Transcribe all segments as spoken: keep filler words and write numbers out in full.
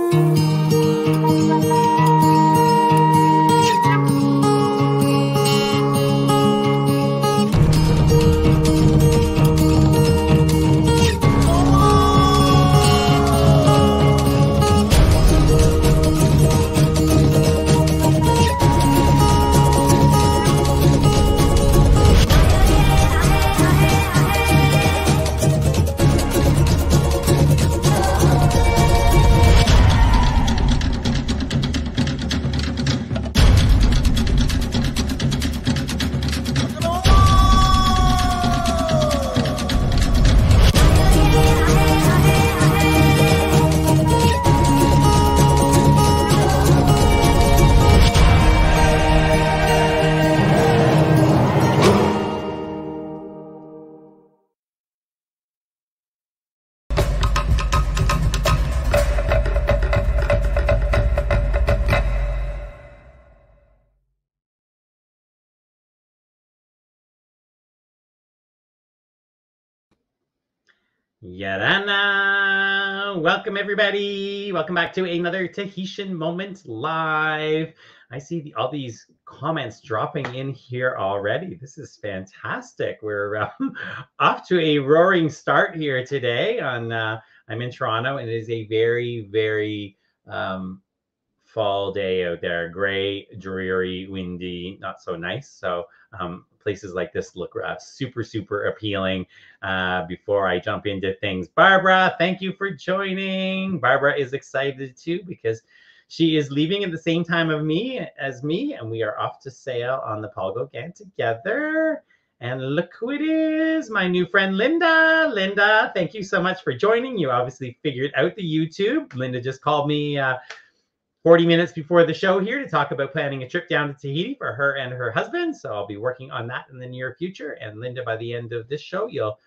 Yarana! Welcome, everybody. Welcome back to another Tahitian Moment Live. I see the, all these comments dropping in here already. This is fantastic. We're uh, off to a roaring start here today. On uh, I'm in Toronto, and it is a very, very um, fall day out there. Gray, dreary, windy, not so nice. So um, places like this look uh, super, super appealing. Uh, before I jump into things, Barbara, thank you for joining. Barbara is excited too because she is leaving at the same time of me as me, and we are off to sail on the Palgo Gan together. And look who it is, my new friend, Linda. Linda, thank you so much for joining. You obviously figured out the YouTube. Linda just called me uh, forty minutes before the show here to talk about planning a trip down to Tahiti for her and her husband. So I'll be working on that in the near future. And Linda, by the end of this show, you'll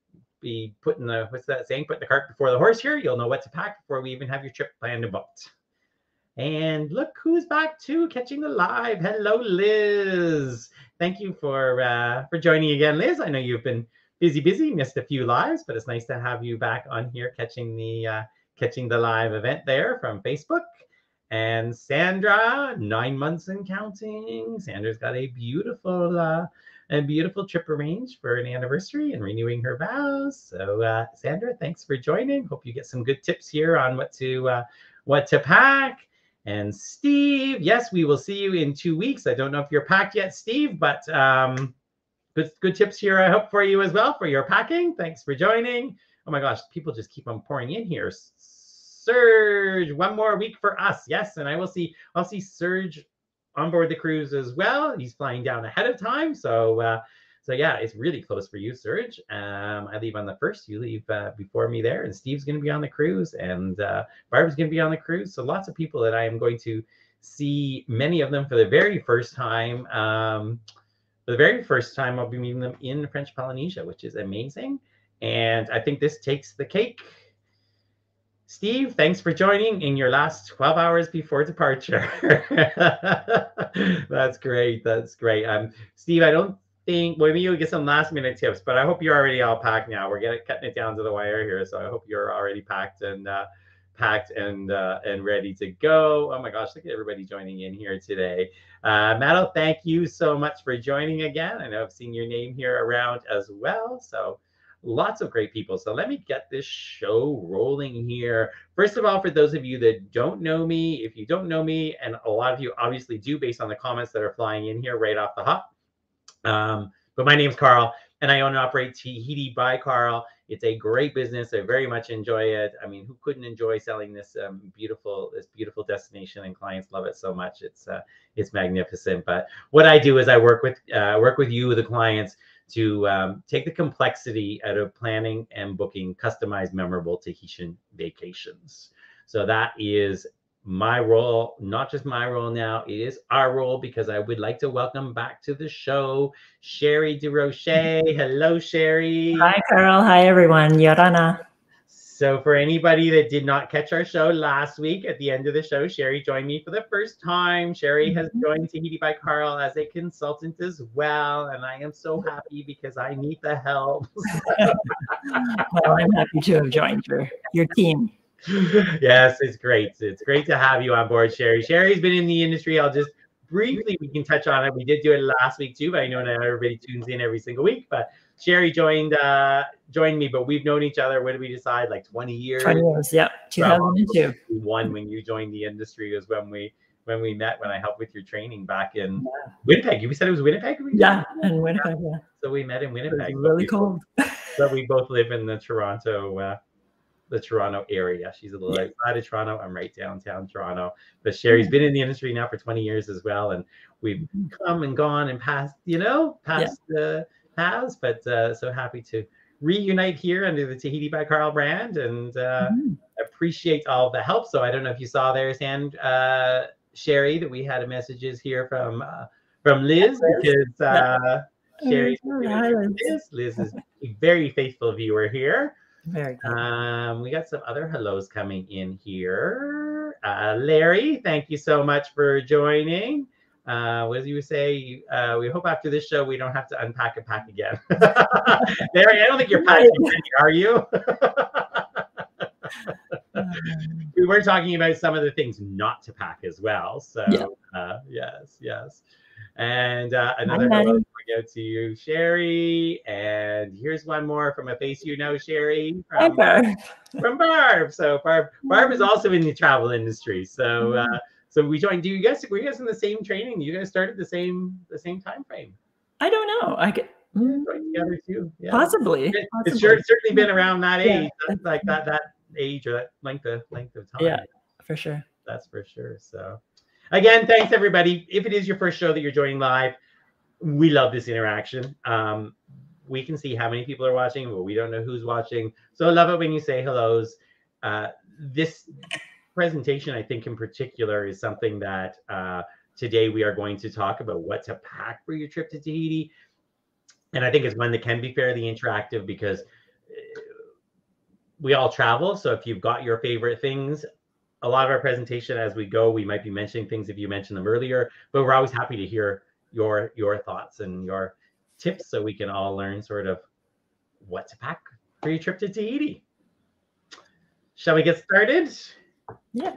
be putting the, what's that saying? Put the cart before the horse here. You'll know what to pack before we even have your trip planned and booked. And look who's back too, catching the live. Hello, Liz. Thank you for uh, for joining again, Liz. I know you've been busy, busy, missed a few lives, but it's nice to have you back on here catching the uh, catching the live event there from Facebook. And Sandra, nine months and counting. Sandra's got a beautiful uh, a beautiful trip arranged for an anniversary and renewing her vows. So uh, Sandra, thanks for joining. Hope you get some good tips here on what to uh, what to pack. And Steve, yes, we will see you in two weeks. I don't know if you're packed yet, Steve, but um, good, good tips here, I hope, for you as well for your packing. Thanks for joining. Oh my gosh, people just keep on pouring in here. Serge, one more week for us. Yes, and I will see, I'll see Serge on board the cruise as well. He's flying down ahead of time. So, uh, so yeah, it's really close for you, Serge. Um, I leave on the first. You leave uh, before me there. And Steve's going to be on the cruise. And uh, Barb's going to be on the cruise. So lots of people that I am going to see, many of them for the very first time. Um, for the very first time, I'll be meeting them in French Polynesia, which is amazing. And I think this takes the cake. Steve, thanks for joining in your last twelve hours before departure. That's great. That's great. Um, Steve, I don't think, well, maybe you'll get some last minute tips, but I hope you're already all packed now. We're getting cutting it down to the wire here. So I hope you're already packed and uh, packed and uh, and ready to go. Oh my gosh, look at everybody joining in here today. Uh, Madeline, thank you so much for joining again. I know I've seen your name here around as well. So lots of great people. So let me get this show rolling here. First of all, for those of you that don't know me, if you don't know me, and a lot of you obviously do based on the comments that are flying in here right off the hop. Um, but my name's Carl, and I own and operate Tahiti by Carl. It's a great business. I very much enjoy it. I mean, who couldn't enjoy selling this um, beautiful, this beautiful destination? And clients love it so much. It's uh, it's magnificent. But what I do is I work with uh, work with you, the clients, to um, take the complexity out of planning and booking customized, memorable Tahitian vacations. So that is my role, not just my role now, it is our role, because I would like to welcome back to the show, Cherie DeRoche. Hello, Cherie. Hi, Carl. Hi, everyone. Yorana. So for anybody that did not catch our show last week, at the end of the show, Cherie joined me for the first time. Cherie has joined Tahiti by Carl as a consultant as well. And I am so happy because I need the help. Well, I'm happy to have joined your, your team. Yes, it's great. It's great to have you on board, Cherie. Cherie's been in the industry. I'll just briefly, we can touch on it. We did do it last week too, but I know not everybody tunes in every single week. But Cherie joined uh, joined me, but we've known each other. What did we decide? Like twenty years. twenty years, yeah. two thousand two. One when you joined the industry was when we when we met when I helped with your training back in yeah. Winnipeg. You said it was Winnipeg. Yeah, in Winnipeg. Yeah. So we met in Winnipeg. It was really but we, cold. But we both live in the Toronto. Uh, the Toronto area. She's a little yeah. outside of Toronto. I'm right downtown Toronto. But Cherie's been in the industry now for twenty years as well. And we've come and gone and passed, you know, past the yeah. uh, paths. But uh, so happy to reunite here under the Tahiti by Carl brand and uh, mm-hmm. appreciate all the help. So I don't know if you saw there, Sand, uh, Cherie, that we had messages here from uh, from Liz because uh, yeah. Cherie's Liz. Liz is a very faithful viewer here. Very good. Um, we got some other hellos coming in here. Uh, Larry, thank you so much for joining. Uh, what did you say? Uh, we hope after this show we don't have to unpack and pack again. Larry, I don't think you're packing, are you? We were talking about some of the things not to pack as well. So yeah. uh, yes, yes. And uh, another hello go to you, Cherie. And here's one more from a face you know, Cherie. From, Hi, Barb. From Barb. So Barb, Barb is also in the travel industry. So uh, so we joined. Do you guys were you guys in the same training? You guys started the same the same time frame? I don't know. I get right together too. Yeah. Possibly. It, Possibly. It's sure it's certainly been around that age, yeah. like that that age or that length of length of time. Yeah, for sure. That's for sure. So again, thanks everybody. If it is your first show that you're joining live, we love this interaction. Um, we can see how many people are watching, but we don't know who's watching. So I love it when you say hellos. Uh, this presentation, I think in particular, is something that uh, today we are going to talk about what to pack for your trip to Tahiti. And I think it's one that can be fairly interactive because we all travel. So if you've got your favorite things, a lot of our presentation as we go, we might be mentioning things if you mentioned them earlier, but we're always happy to hear your your thoughts and your tips so we can all learn sort of what to pack for your trip to Tahiti. Shall we get started? Yeah.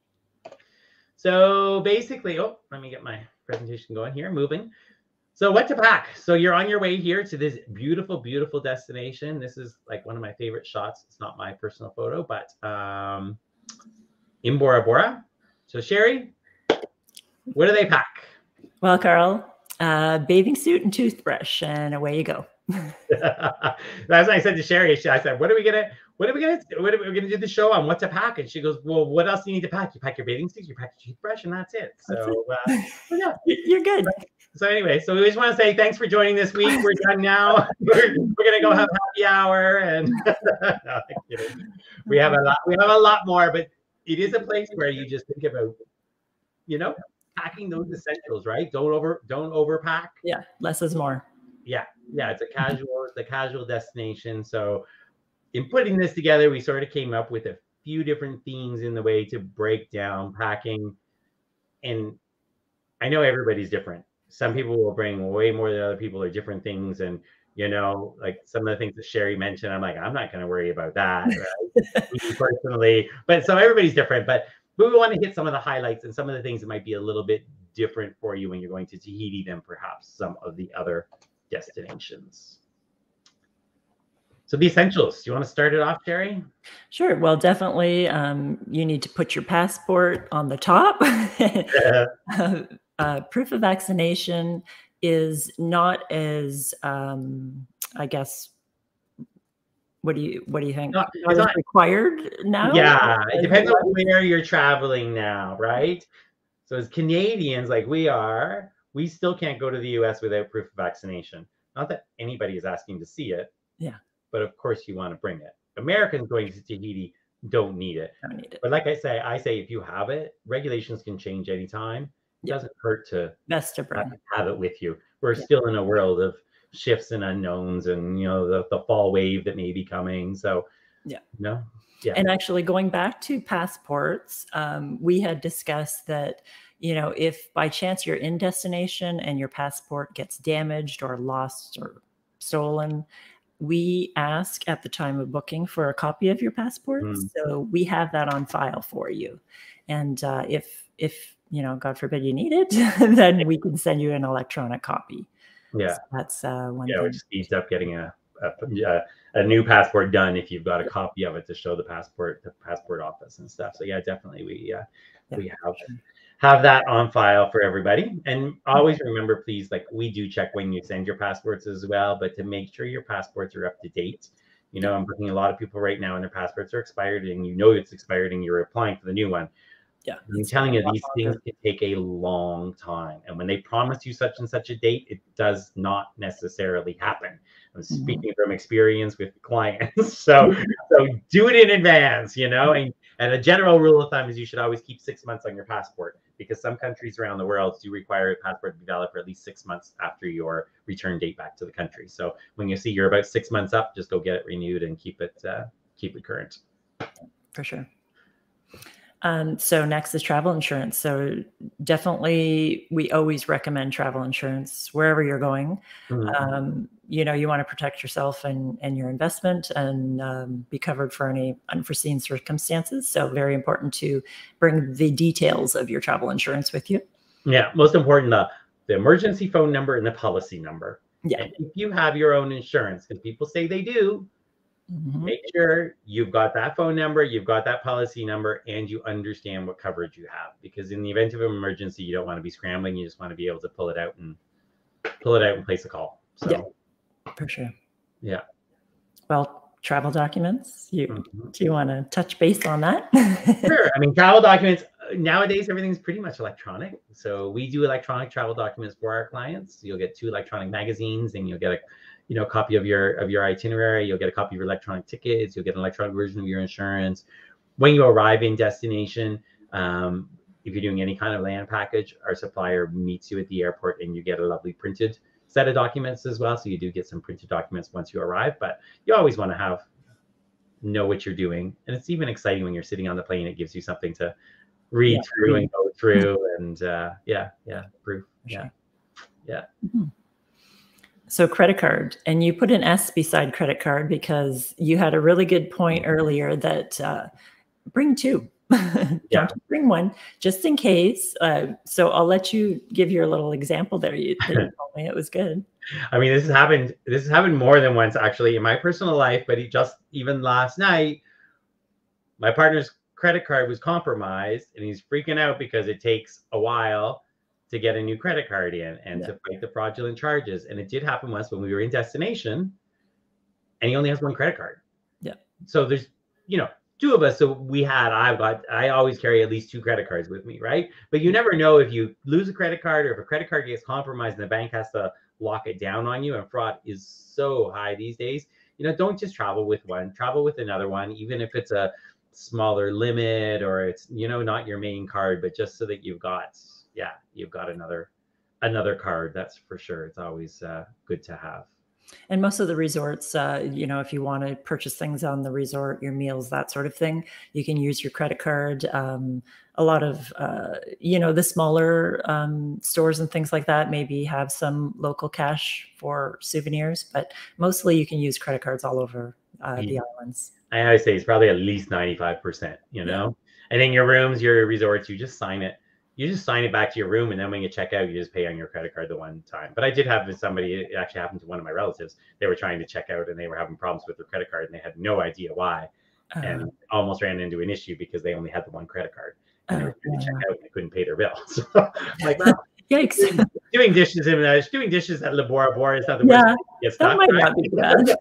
So basically, oh, let me get my presentation going here, moving. So what to pack? So you're on your way here to this beautiful, beautiful destination. This is like one of my favorite shots. It's not my personal photo, but um, in Bora Bora. So Cherie, what do they pack? Well, Carl, uh, bathing suit and toothbrush, and away you go. That's what I said to Cherie. I said, "What are we gonna? What are we gonna? What are we gonna do the show on? What to pack?" And she goes, "Well, what else do you need to pack? You pack your bathing suit, you pack your toothbrush, and that's it." So, that's it. Uh, yeah, you're good. So anyway, so we just want to say thanks for joining this week. We're done now. We're, we're gonna go have happy hour, and no, I'm kidding. We have a lot. We have a lot more, but it is a place where you just think about, you know, packing those essentials, right? Don't over, don't overpack. Yeah, less is more. Yeah, yeah. It's a casual, it's a casual destination. So, in putting this together, we sort of came up with a few different themes in the way to break down packing. And I know everybody's different. Some people will bring way more than other people or different things. And, you know, like some of the things that Cherie mentioned, I'm like, I'm not going to worry about that, right? Personally. But so everybody's different. But we want to hit some of the highlights and some of the things that might be a little bit different for you when you're going to Tahiti than perhaps some of the other destinations. So the essentials, do you want to start it off, Cherie? Sure. Well, definitely um, you need to put your passport on the top. Yeah. uh, uh, proof of vaccination is not as, um, I guess, what do you what do you think? Not, not not required now? Yeah, it depends on where you're traveling now, right? So as Canadians, like we are, we still can't go to the U S without proof of vaccination. Not that anybody is asking to see it. Yeah. But of course you want to bring it. Americans going to Tahiti don't need it. Don't need it. But like I say, I say if you have it, regulations can change anytime. It yeah. doesn't hurt to best to bring. have it with you. We're yeah. still in a world of shifts and unknowns, and you know the, the fall wave that may be coming. So yeah, no, yeah. And actually, going back to passports, um, we had discussed that you know if by chance you're in destination and your passport gets damaged or lost or stolen, we ask at the time of booking for a copy of your passport. Mm. So we have that on file for you. And uh, if, if, you know, God forbid you need it, then we can send you an electronic copy. Yeah. So that's uh, one yeah, thing. which speeds up getting a, a a new passport done if you've got a copy of it to show the passport the passport office and stuff. So yeah, definitely we uh, Yeah, we have sure. have that on file for everybody. And always remember, please, like we do check when you send your passports as well, but to make sure your passports are up to date. You know, I'm booking a lot of people right now and their passports are expired, and you know it's expired, and you're applying for the new one. Yeah, I'm telling you, these things can take a long time. And when they promise you such and such a date, it does not necessarily happen. I'm speaking mm-hmm. from experience with clients. So, so do it in advance, you know, and, and a general rule of thumb is you should always keep six months on your passport, because some countries around the world do require a passport to be valid for at least six months after your return date back to the country. So when you see you're about six months up, just go get it renewed and keep it, uh, keep it current. For sure. Um, so next is travel insurance. So definitely, we always recommend travel insurance wherever you're going. Mm-hmm. Um, you know, you want to protect yourself and, and your investment, and um, be covered for any unforeseen circumstances. So very important to bring the details of your travel insurance with you. Yeah, most important, the, the emergency phone number and the policy number. Yeah. And if you have your own insurance, because people say they do, mm-hmm. make sure you've got that phone number, you've got that policy number, and you understand what coverage you have. Because in the event of an emergency, you don't want to be scrambling. You just want to be able to pull it out and pull it out and place a call. So, yeah, for sure. Yeah. Well, travel documents. You mm-hmm. do you want to touch base on that? Sure. I mean, travel documents nowadays, everything's pretty much electronic. So we do electronic travel documents for our clients. You'll get two electronic magazines, and you'll get a you know, copy of your of your itinerary. You'll get a copy of your electronic tickets. You'll get an electronic version of your insurance. When you arrive in destination, um, if you're doing any kind of land package, our supplier meets you at the airport, and you get a lovely printed set of documents as well. So you do get some printed documents once you arrive, but you always want to have know what you're doing. And it's even exciting when you're sitting on the plane. It gives you something to read yeah. through and go through, and uh, yeah, yeah, proof. Yeah, yeah. Mm-hmm. So credit card, and you put an S beside credit card because you had a really good point earlier that uh, bring two, don't yeah. bring one just in case. Uh, so I'll let you give your little example there. You, that you told me it was good. I mean, this has happened. This has happened more than once actually in my personal life, but he just even last night, my partner's credit card was compromised, and he's freaking out because it takes a while to get a new credit card in and yeah. to fight the fraudulent charges. And it did happen once when we were in destination, and he only has one credit card. Yeah. So there's, you know, two of us. So we had, I've got, I always carry at least two credit cards with me, right? But you never know if you lose a credit card, or if a credit card gets compromised and the bank has to lock it down on you. And fraud is so high these days. You know, don't just travel with one, travel with another one, even if it's a smaller limit, or it's, you know, not your main card, but just so that you've got, yeah, you've got another another card. That's for sure. It's always uh, good to have. And most of the resorts, uh, you know, if you want to purchase things on the resort, your meals, that sort of thing, you can use your credit card. Um, a lot of, uh, you know, the smaller um, stores and things like that maybe have some local cash for souvenirs, but mostly you can use credit cards all over uh, yeah. the islands. I always say it's probably at least ninety-five percent, you know, yeah. and in your rooms, your resorts, you just sign it. You just sign it back to your room, and then when you check out, you just pay on your credit card the one time. But I did have somebody, it actually happened to one of my relatives. They were trying to check out, and they were having problems with their credit card, and they had no idea why, uh, and almost ran into an issue because they only had the one credit card, and uh, they were trying to check out, and they couldn't pay their bill. So, like, well, yikes! Doing, doing dishes in uh, doing dishes at Le Bora Bora is not the yeah, worst. That stuck, might right? not be bad.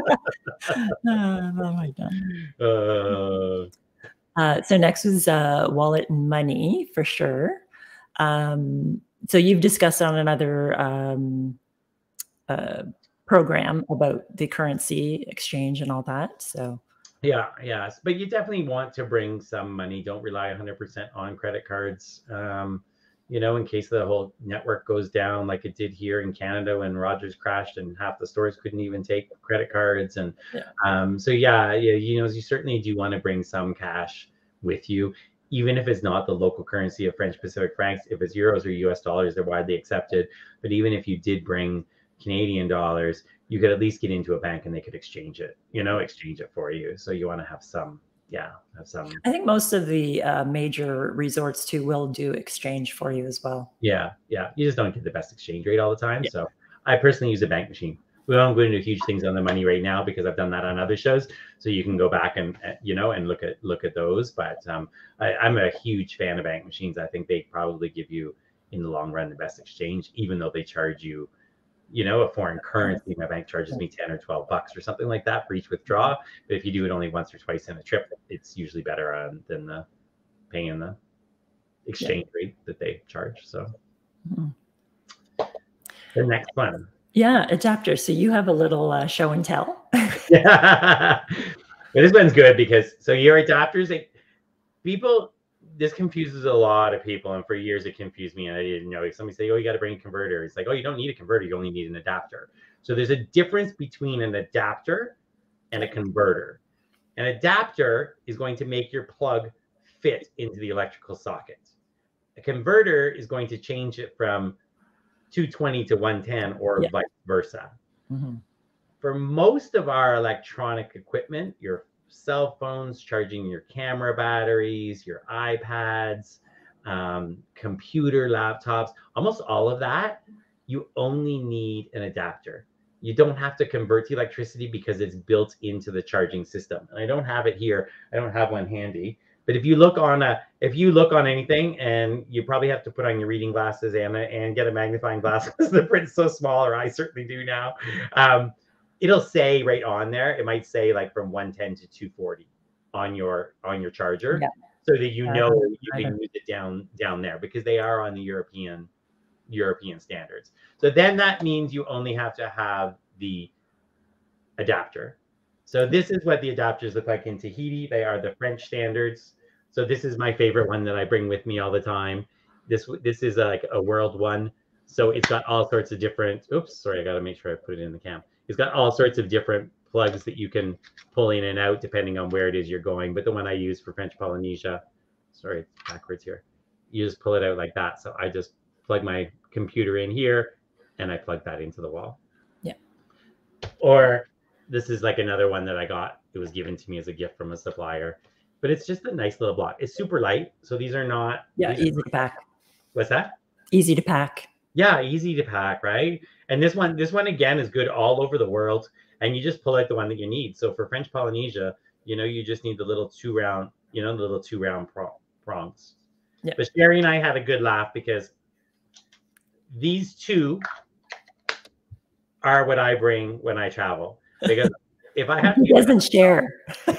uh, that might not. Uh, Uh, so next was uh, wallet and money for sure. Um, so you've discussed on another um, uh, program about the currency exchange and all that. So yeah, yes, but you definitely want to bring some money. Don't rely one hundred percent on credit cards. Um, you know, in case the whole network goes down like it did here in Canada when Rogers crashed and half the stores couldn't even take credit cards. And yeah. um, so, yeah, yeah, you know, you certainly do want to bring some cash with you, even if it's not the local currency of French Pacific francs. If it's euros or U S dollars, they're widely accepted. But even if you did bring Canadian dollars, you could at least get into a bank and they could exchange it, you know, exchange it for you. So you want to have some, yeah, have some. I think most of the uh, major resorts too will do exchange for you as well. Yeah, yeah. You just don't get the best exchange rate all the time. Yeah. So I personally use a bank machine. We won't go into huge things on the money right now because I've done that on other shows. So you can go back and, you know, and look at look at those. But um, I, I'm a huge fan of bank machines. I think they probably give you in the long run the best exchange, even though they charge you, you know, a foreign currency. My bank charges me ten or twelve bucks or something like that for each withdrawal. But if you do it only once or twice in a trip, it's usually better um, than the paying the exchange yeah. rate that they charge. So mm-hmm. the next one. Yeah, adapter. So you have a little uh, show and tell. Yeah, but this one's good because so your adapters, like, people, this confuses a lot of people, and for years it confused me, and I didn't know. Like somebody say, "Oh, you got to bring a converter." It's like, "Oh, you don't need a converter. You only need an adapter." So there's a difference between an adapter and a converter. An adapter is going to make your plug fit into the electrical socket. A converter is going to change it from two twenty to one ten or yeah. vice versa. Mm-hmm. For most of our electronic equipment, your cell phones, charging your camera batteries, your iPads, um, computer, laptops, almost all of that, you only need an adapter. You don't have to convert to electricity because it's built into the charging system. And I don't have it here. I don't have one handy. But if you look on a, if you look on anything, and you probably have to put on your reading glasses and and get a magnifying glass because the print's so small, or I certainly do now. Um, it'll say right on there. It might say like from one ten to two forty on your on your charger, yeah. so that you know uh, you can use it down down there because they are on the European European standards. So then that means you only have to have the adapter. So this is what the adapters look like in Tahiti. They are the French standards. So this is my favorite one that I bring with me all the time. This this is a, like a world one. So it's got all sorts of different, oops, sorry, I got to make sure I put it in the cam. It's got all sorts of different plugs that you can pull in and out depending on where it is you're going. But the one I use for French Polynesia, sorry, it's backwards here. You just pull it out like that. So I just plug my computer in here and I plug that into the wall. Yeah. Or this is like another one that I got. It was given to me as a gift from a supplier, but it's just a nice little block. It's super light. So these are not. Yeah, easy to pack. What's that? Easy to pack. Yeah, easy to pack, right? And this one, this one again is good all over the world. And you just pull out the one that you need. So for French Polynesia, you know, you just need the little two round, you know, the little two round prongs. Yeah. But Cherie and I had a good laugh because these two are what I bring when I travel. Because if I have to, he doesn't share.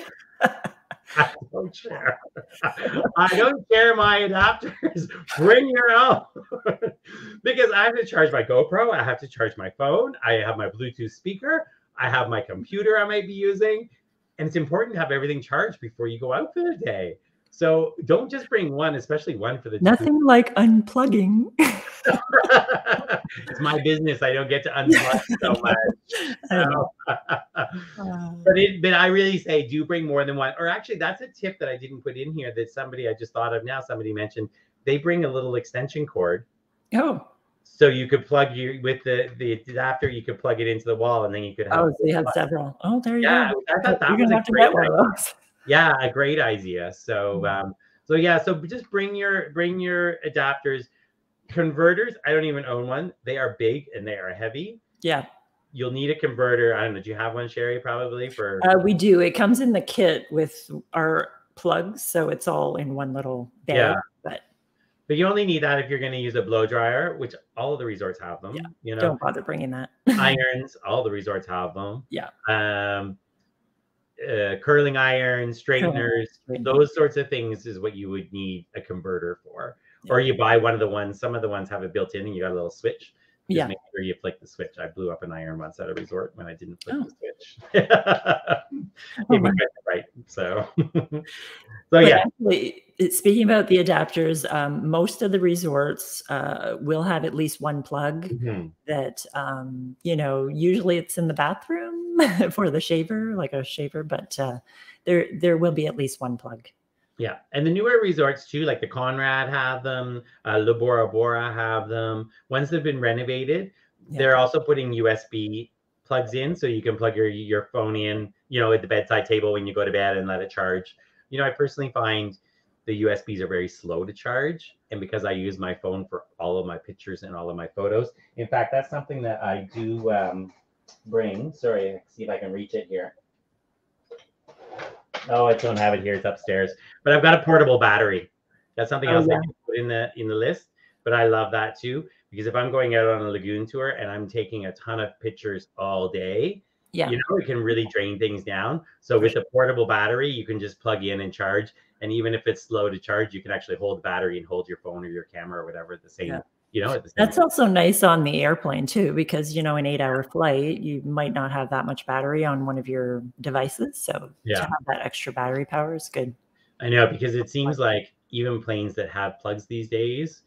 I don't share. I don't share my adapters. Bring your own. Because I have to charge my GoPro. I have to charge my phone. I have my Bluetooth speaker. I have my computer I might be using. And it's important to have everything charged before you go out for the day. So don't just bring one, especially one for the Nothing two. Like unplugging. It's my business. I don't get to unplug so much. So, but, it, but I really say do bring more than one. Or actually, that's a tip that I didn't put in here that somebody I just thought of now. Somebody mentioned they bring a little extension cord. Oh. So you could plug you with the the adapter. You could plug it into the wall, and then you could have. Oh, so you have several. Oh, there you yeah, go. I thought that You're was gonna a have to great get one of those. Yeah, a great idea. So, um, so yeah, so just bring your bring your adapters. Converters, I don't even own one. They are big and they are heavy. Yeah. You'll need a converter. I don't know. Do you have one, Cherie, probably? For uh, we do. It comes in the kit with our plugs, so it's all in one little bag. Yeah. But but you only need that if you're going to use a blow dryer, which all of the resorts have them. Yeah. You know, don't bother bringing that. Irons, all the resorts have them. Yeah. Um, uh, curling irons, straighteners, Curling. those sorts of things is what you would need a converter for. Yeah. Or you buy one of the ones, some of the ones have it built in and you got a little switch. Just yeah. make sure you flick the switch. I blew up an iron once at a resort when I didn't flick oh. the switch. oh my. Right. So, so but yeah. Actually, speaking about the adapters, um, most of the resorts uh, will have at least one plug mm-hmm. that, um, you know, usually it's in the bathroom for the shaver, like a shaver, but uh, there, there will be at least one plug. Yeah, and the newer resorts too, like the Conrad have them, uh, Le Bora Bora have them. Ones that have been renovated, yeah. they're also putting U S B plugs in, so you can plug your your phone in, you know, at the bedside table when you go to bed and let it charge. You know, I personally find the U S Bs are very slow to charge, and because I use my phone for all of my pictures and all of my photos, in fact, that's something that I do um, bring. Sorry, see if I can reach it here. Oh, I don't have it here. It's upstairs. But I've got a portable battery. That's something Oh, else yeah. I can put in the in the list. But I love that too, because if I'm going out on a lagoon tour and I'm taking a ton of pictures all day, Yeah. you know, it can really drain things down. So For with sure. a portable battery, you can just plug in and charge. And even if it's slow to charge, you can actually hold the battery and hold your phone or your camera or whatever at the same, Yeah. you know, at the same That's time. also nice on the airplane too, because, you know, an eight hour flight, you might not have that much battery on one of your devices. So Yeah. to have that extra battery power is good. I know, because it seems like even planes that have plugs these days,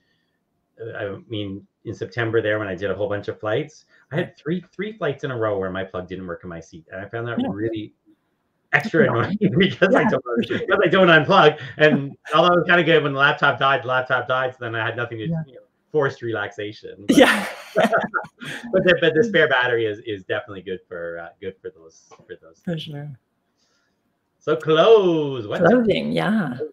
I mean, in September there, when I did a whole bunch of flights, I had three three flights in a row where my plug didn't work in my seat, and I found that Yeah. really extra annoying because Yeah, I don't for sure. because I don't unplug. And although it was kind of good when the laptop died, the laptop died, so then I had nothing to Yeah. you know, forced relaxation. But, Yeah. but the but the spare battery is is definitely good for uh, good for those for those. For things. sure. So clothes. What's Clothing, yeah. clothes?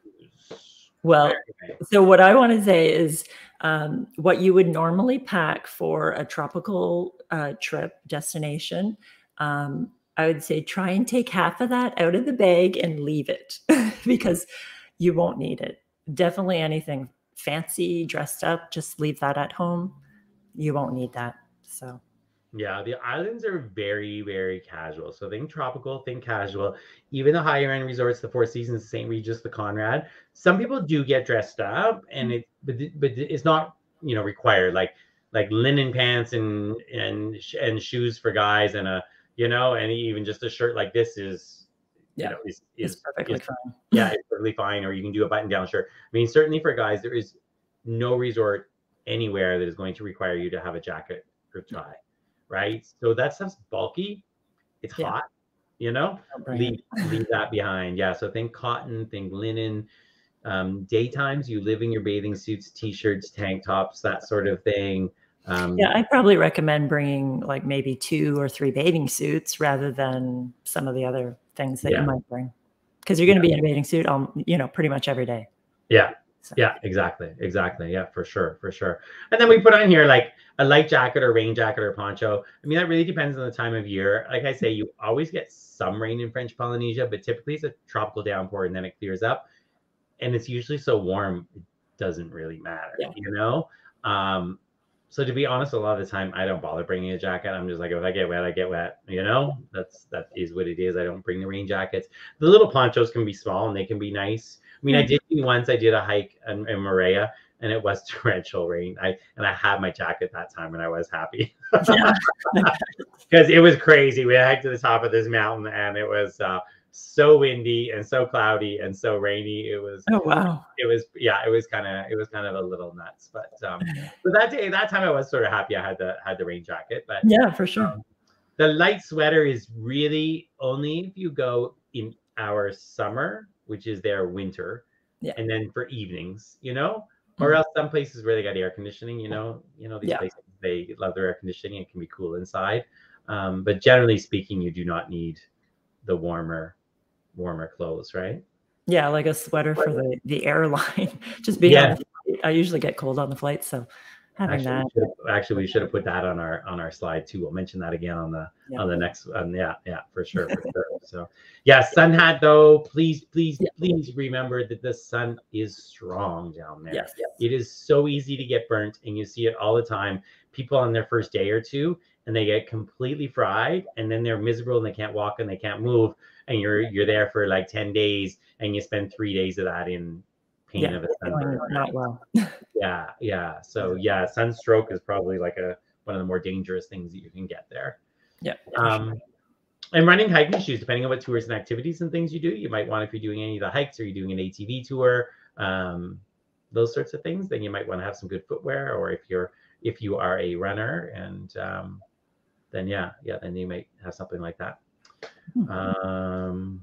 Well, Okay. so what I want to say is um, what you would normally pack for a tropical uh, trip destination. Um, I would say try and take half of that out of the bag and leave it because you won't need it. Definitely anything fancy, dressed up, just leave that at home. You won't need that. So Yeah, the islands are very, very casual. So think tropical, think casual. Even the higher end resorts, the Four Seasons, Saint Regis, the Conrad. Some people do get dressed up, and it, but but it's not you know required. Like like linen pants and and and shoes for guys, and a you know, and even just a shirt like this is you yeah, know is it's is, perfectly is fine. yeah, it's perfectly fine. Or you can do a button down shirt. I mean, certainly for guys, there is no resort anywhere that is going to require you to have a jacket or tie. Right? So that stuff's bulky. It's Yeah, hot, you know? don't bring Leave it. leave that behind. Yeah. So think cotton, think linen. Um, daytimes, you live in your bathing suits, t-shirts, tank tops, that sort of thing. Um, Yeah, I'd probably recommend bringing like maybe two or three bathing suits rather than some of the other things that you yeah. might bring, because you're going to be in a bathing suit, um, you know, pretty much every day. Yeah. So, Yeah, exactly. Exactly. Yeah, for sure. For sure. And then we put on here like a light jacket or rain jacket or poncho. I mean, that really depends on the time of year. Like I say, you always get some rain in French Polynesia, but typically it's a tropical downpour and then it clears up. And it's usually so warm, it doesn't really matter, yeah, you know? Um, so to be honest, a lot of the time I don't bother bringing a jacket. I'm just like, if I get wet, I get wet, you know? That's, that is what it is. I don't bring the rain jackets. The little ponchos can be small and they can be nice. I mean, I did do once, I did a hike in, in Moorea and it was torrential rain. I, and I had my jacket that time and I was happy yeah, because it was crazy. We hiked to the top of this mountain and it was, uh, so windy and so cloudy and so rainy. It was, oh wow, it was, yeah, it was kind of, it was kind of a little nuts. But um, but that day, that time, I was sort of happy I had the had the rain jacket. But yeah, for sure. um, the light sweater is really only if you go in our summer, which is their winter, Yeah. and then for evenings, you know, or else some places where they got air conditioning, you know, you know, these Yeah. places they love their air conditioning. It can be cool inside, um, but generally speaking, you do not need the warmer warmer clothes, right? Yeah, like a sweater for the the airline. Just being on Yeah. the flight. I usually get cold on the flight, so having Actually, that. we should have, actually, we should have put that on our on our slide too. We'll mention that again on the Yeah. on the next one. Yeah, yeah, for sure, for sure. So, yeah, sun hat though. Please, please, Yeah. please remember that the sun is strong down there. Yes. It is so easy to get burnt, and you see it all the time. People on their first day or two, and they get completely fried, and then they're miserable and they can't walk and they can't move, and you're you're there for like ten days, and you spend three days of that in pain Yeah, of a feeling sunburn. not well. Yeah, yeah. So yeah, sunstroke is probably like a one of the more dangerous things that you can get there. Yeah. Um, and running hiking shoes, depending on what tours and activities and things you do, you might want, if you're doing any of the hikes or you're doing an A T V tour, um, those sorts of things, then you might want to have some good footwear. Or if you're if you are a runner, and um, then yeah, yeah, then you might have something like that. Hmm. Um,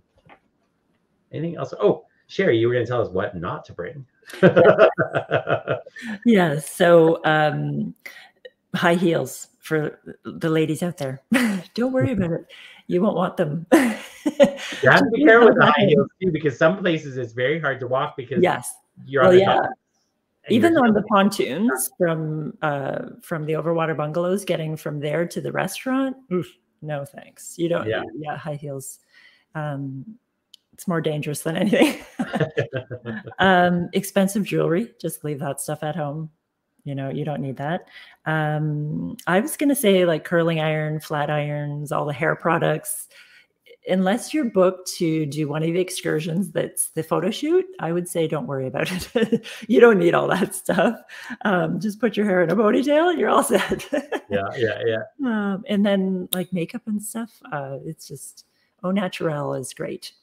anything else? Oh, Cherie, you were going to tell us what not to bring. Yeah. So um, high heels for the ladies out there, don't worry about it. You won't want them. You have to be careful with the high heels too, because some places it's very hard to walk because yes, you're well, on the yeah. top. Even on the pontoons from uh, from the overwater bungalows, getting from there to the restaurant, oof, no thanks. You don't. Yeah, yeah high heels. Um, it's more dangerous than anything. um, expensive jewelry, just leave that stuff at home. You know, you don't need that. Um, I was going to say like curling iron, flat irons, all the hair products. Unless you're booked to do one of the excursions that's the photo shoot, I would say don't worry about it. You don't need all that stuff. Um, just put your hair in a ponytail, you're all set. yeah, yeah, yeah. Um, and then like makeup and stuff, uh, it's just au naturel is great.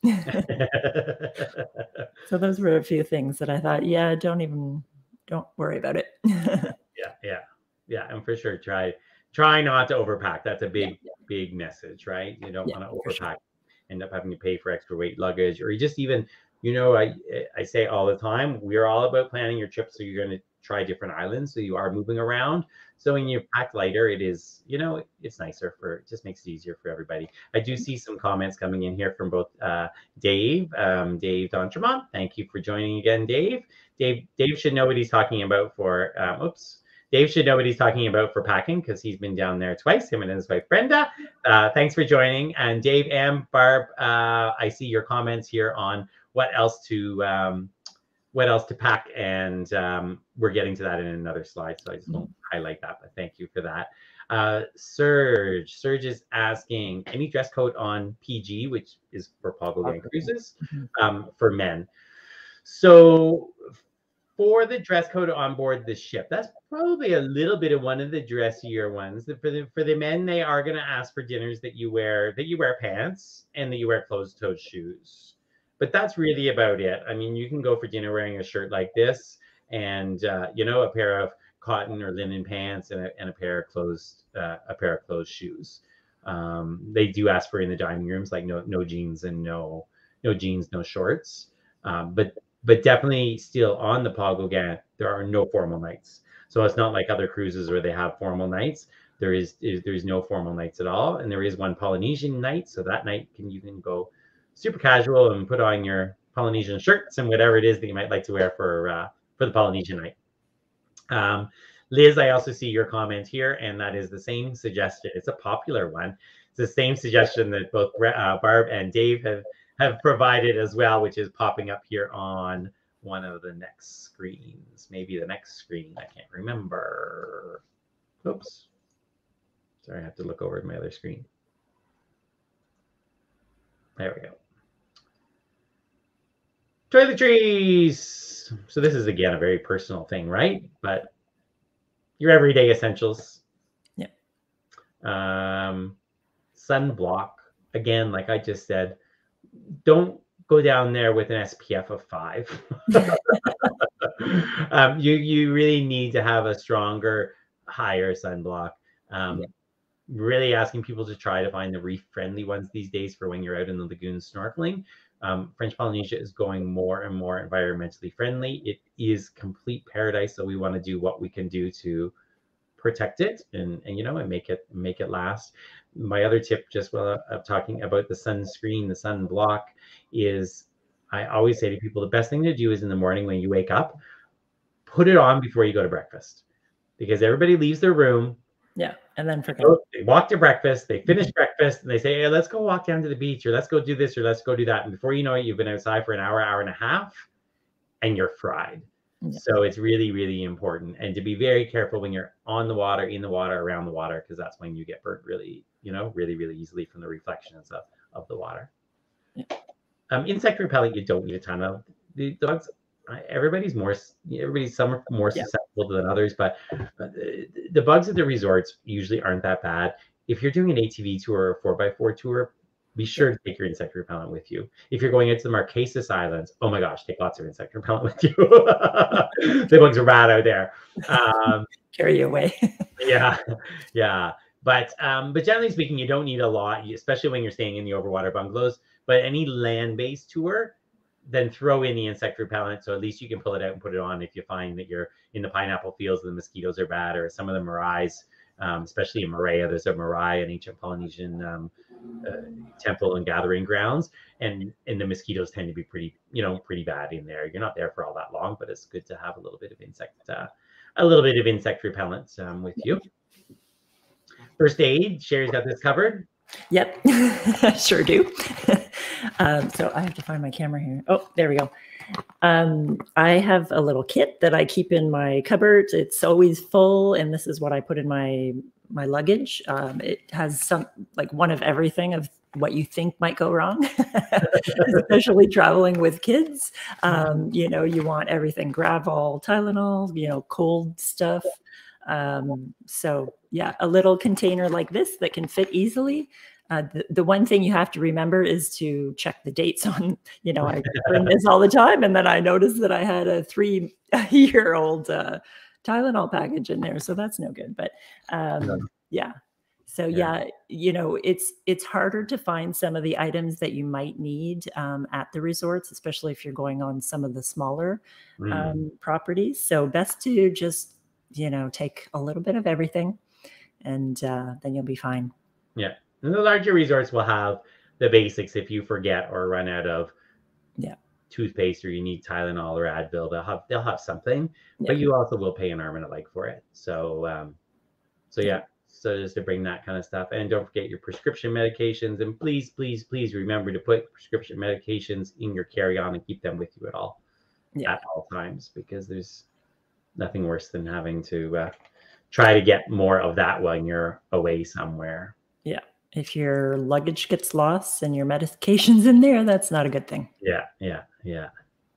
So those were a few things that I thought, yeah, don't even, don't worry about it. yeah, yeah, yeah, and for sure, try try not to overpack. That's a big, yeah, yeah. big message, right? You don't yeah, want to overpack. Sure. End up having to pay for extra weight luggage, or you just even, you know, I I say all the time, we're all about planning your trip so you're going to try different islands, so you are moving around. So when you pack lighter, it is, you know, it's nicer for, it just makes it easier for everybody. I do see some comments coming in here from both uh, Dave, um, Dave D'Entremont. Thank you for joining again, Dave. Dave, Dave should know what he's talking about for, um, oops. Dave should know what he's talking about for packing because he's been down there twice, him and his wife, Brenda. Uh, thanks for joining. And Dave and Barb, uh, I see your comments here on what else to um, what else to pack. And um, we're getting to that in another slide. So I just won't mm-hmm. highlight that, but thank you for that. Uh, Serge, Serge is asking, any dress code on P G, which is for Pago Gang Cruises, um, for men. So for the dress code on board the ship, that's probably a little bit of one of the dressier ones. For the for the men, they are going to ask for dinners that you wear that you wear pants and that you wear closed-toed shoes. But that's really about it. I mean, you can go for dinner wearing a shirt like this, and uh, you know, a pair of cotton or linen pants and a, and a pair of closed uh, a pair of closed shoes. Um, they do ask for in the dining rooms, like no no jeans and no no jeans, no shorts. Um, but But definitely still on the Pago Gang, there are no formal nights. So it's not like other cruises where they have formal nights. There is, is there's no formal nights at all. And there is one Polynesian night. So that night can you can go super casual and put on your Polynesian shirts and whatever it is that you might like to wear for uh, for the Polynesian night. Um, Liz, I also see your comment here, and that is the same suggestion. It's a popular one. It's the same suggestion that both uh, Barb and Dave have have provided as well, which is popping up here on one of the next screens. Maybe the next screen, I can't remember. Oops. Sorry, I have to look over at my other screen. There we go. Toiletries. So this is, again, a very personal thing, right? But your everyday essentials. Yeah. Um, sunblock. Again, like I just said, don't go down there with an S P F of five. um, you you really need to have a stronger, higher sunblock. Um, yeah. Really asking people to try to find the reef-friendly ones these days for when you're out in the lagoon snorkeling. Um, French Polynesia is going more and more environmentally friendly. It is complete paradise, so we want to do what we can do to protect it and, and you know, and make it make it last. My other tip, just while I'm talking about the sunscreen, the sunblock, is I always say to people, the best thing to do is in the morning when you wake up, put it on before you go to breakfast, because everybody leaves their room. Yeah, and then forget. They walk to breakfast, they finish mm-hmm. breakfast, and they say, hey, let's go walk down to the beach, or let's go do this, or let's go do that. And before you know it, you've been outside for an hour, hour and a half, and you're fried. Yeah. So it's really, really important, and to be very careful when you're on the water, in the water, around the water, because that's when you get burnt really, you know, really, really easily from the reflections of, of the water. Yeah. Um, insect repellent, you don't need a ton of. The dogs, everybody's more, everybody's some are more yeah. susceptible than others, but the, the bugs at the resorts usually aren't that bad. If you're doing an A T V tour or a four by four tour, be sure to take your insect repellent with you. If you're going into the Marquesas Islands, oh my gosh, take lots of insect repellent with you. The bugs are bad out there. Um, Carry you away. yeah, yeah. But um, but generally speaking, you don't need a lot, especially when you're staying in the overwater bungalows. But any land-based tour, then throw in the insect repellent, so at least you can pull it out and put it on if you find that you're in the pineapple fields and the mosquitoes are bad, or some of the marais um, especially in Moorea. There's a Marae, an ancient Polynesian um, uh, temple and gathering grounds, and and the mosquitoes tend to be pretty, you know, pretty bad in there. You're not there for all that long, but it's good to have a little bit of insect, uh, a little bit of insect repellent um, with you. First aid, Cherie's got this covered. Yep, sure do. um, so I have to find my camera here. Oh, there we go. Um, I have a little kit that I keep in my cupboard. It's always full, and this is what I put in my my luggage. Um, it has some, like, one of everything of what you think might go wrong, especially traveling with kids. Um, you know, you want everything Gravol, Tylenol, you know, cold stuff. Um, so yeah, a little container like this that can fit easily. Uh, the, the one thing you have to remember is to check the dates on, you know, I bring this all the time. And then I noticed that I had a three year old uh, Tylenol package in there. So that's no good. But um, yeah. So yeah. yeah, you know, it's it's harder to find some of the items that you might need um, at the resorts, especially if you're going on some of the smaller mm. um, properties. So best to just, you know, take a little bit of everything, and uh, then you'll be fine. Yeah. And the larger resorts will have the basics if you forget or run out of yeah. toothpaste, or you need Tylenol or Advil. They'll have they'll have something, yeah. but you also will pay an arm and a leg for it. So um, so yeah. yeah. So just to bring that kind of stuff. And don't forget your prescription medications. And please, please, please remember to put prescription medications in your carry-on and keep them with you at all yeah. at all times, because there's nothing worse than having to uh, try to get more of that when you're away somewhere. Yeah. If your luggage gets lost and your medication's in there, that's not a good thing. Yeah. Yeah. Yeah.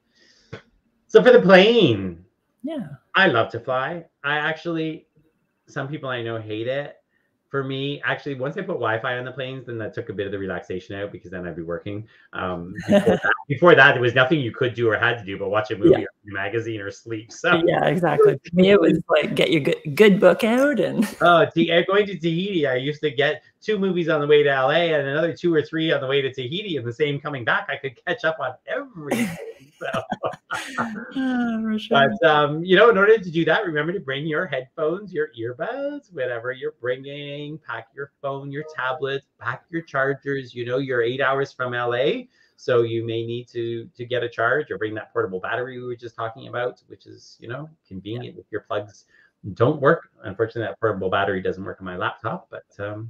So for the plane. Yeah. I love to fly. I actually, some people I know hate it. For me, actually, once I put Wi-Fi on the planes, then that took a bit of the relaxation out, because then I'd be working. Um, before, that, before that, there was nothing you could do or had to do but watch a movie, yeah. or a magazine, or sleep. So yeah, exactly. For me, it was like get your good, good book out and. Oh, going to Tahiti, I used to get two movies on the way to L A and another two or three on the way to Tahiti, and the same coming back. I could catch up on everything. So. Oh, sure. But um, you know, in order to do that, remember to bring your headphones, your earbuds, whatever you're bringing. Pack your phone, your tablet, pack your chargers. You know, you're eight hours from L A, so you may need to to get a charge, or bring that portable battery we were just talking about, which is, you know, convenient. Yeah. If your plugs don't work, unfortunately, that portable battery doesn't work on my laptop. But um,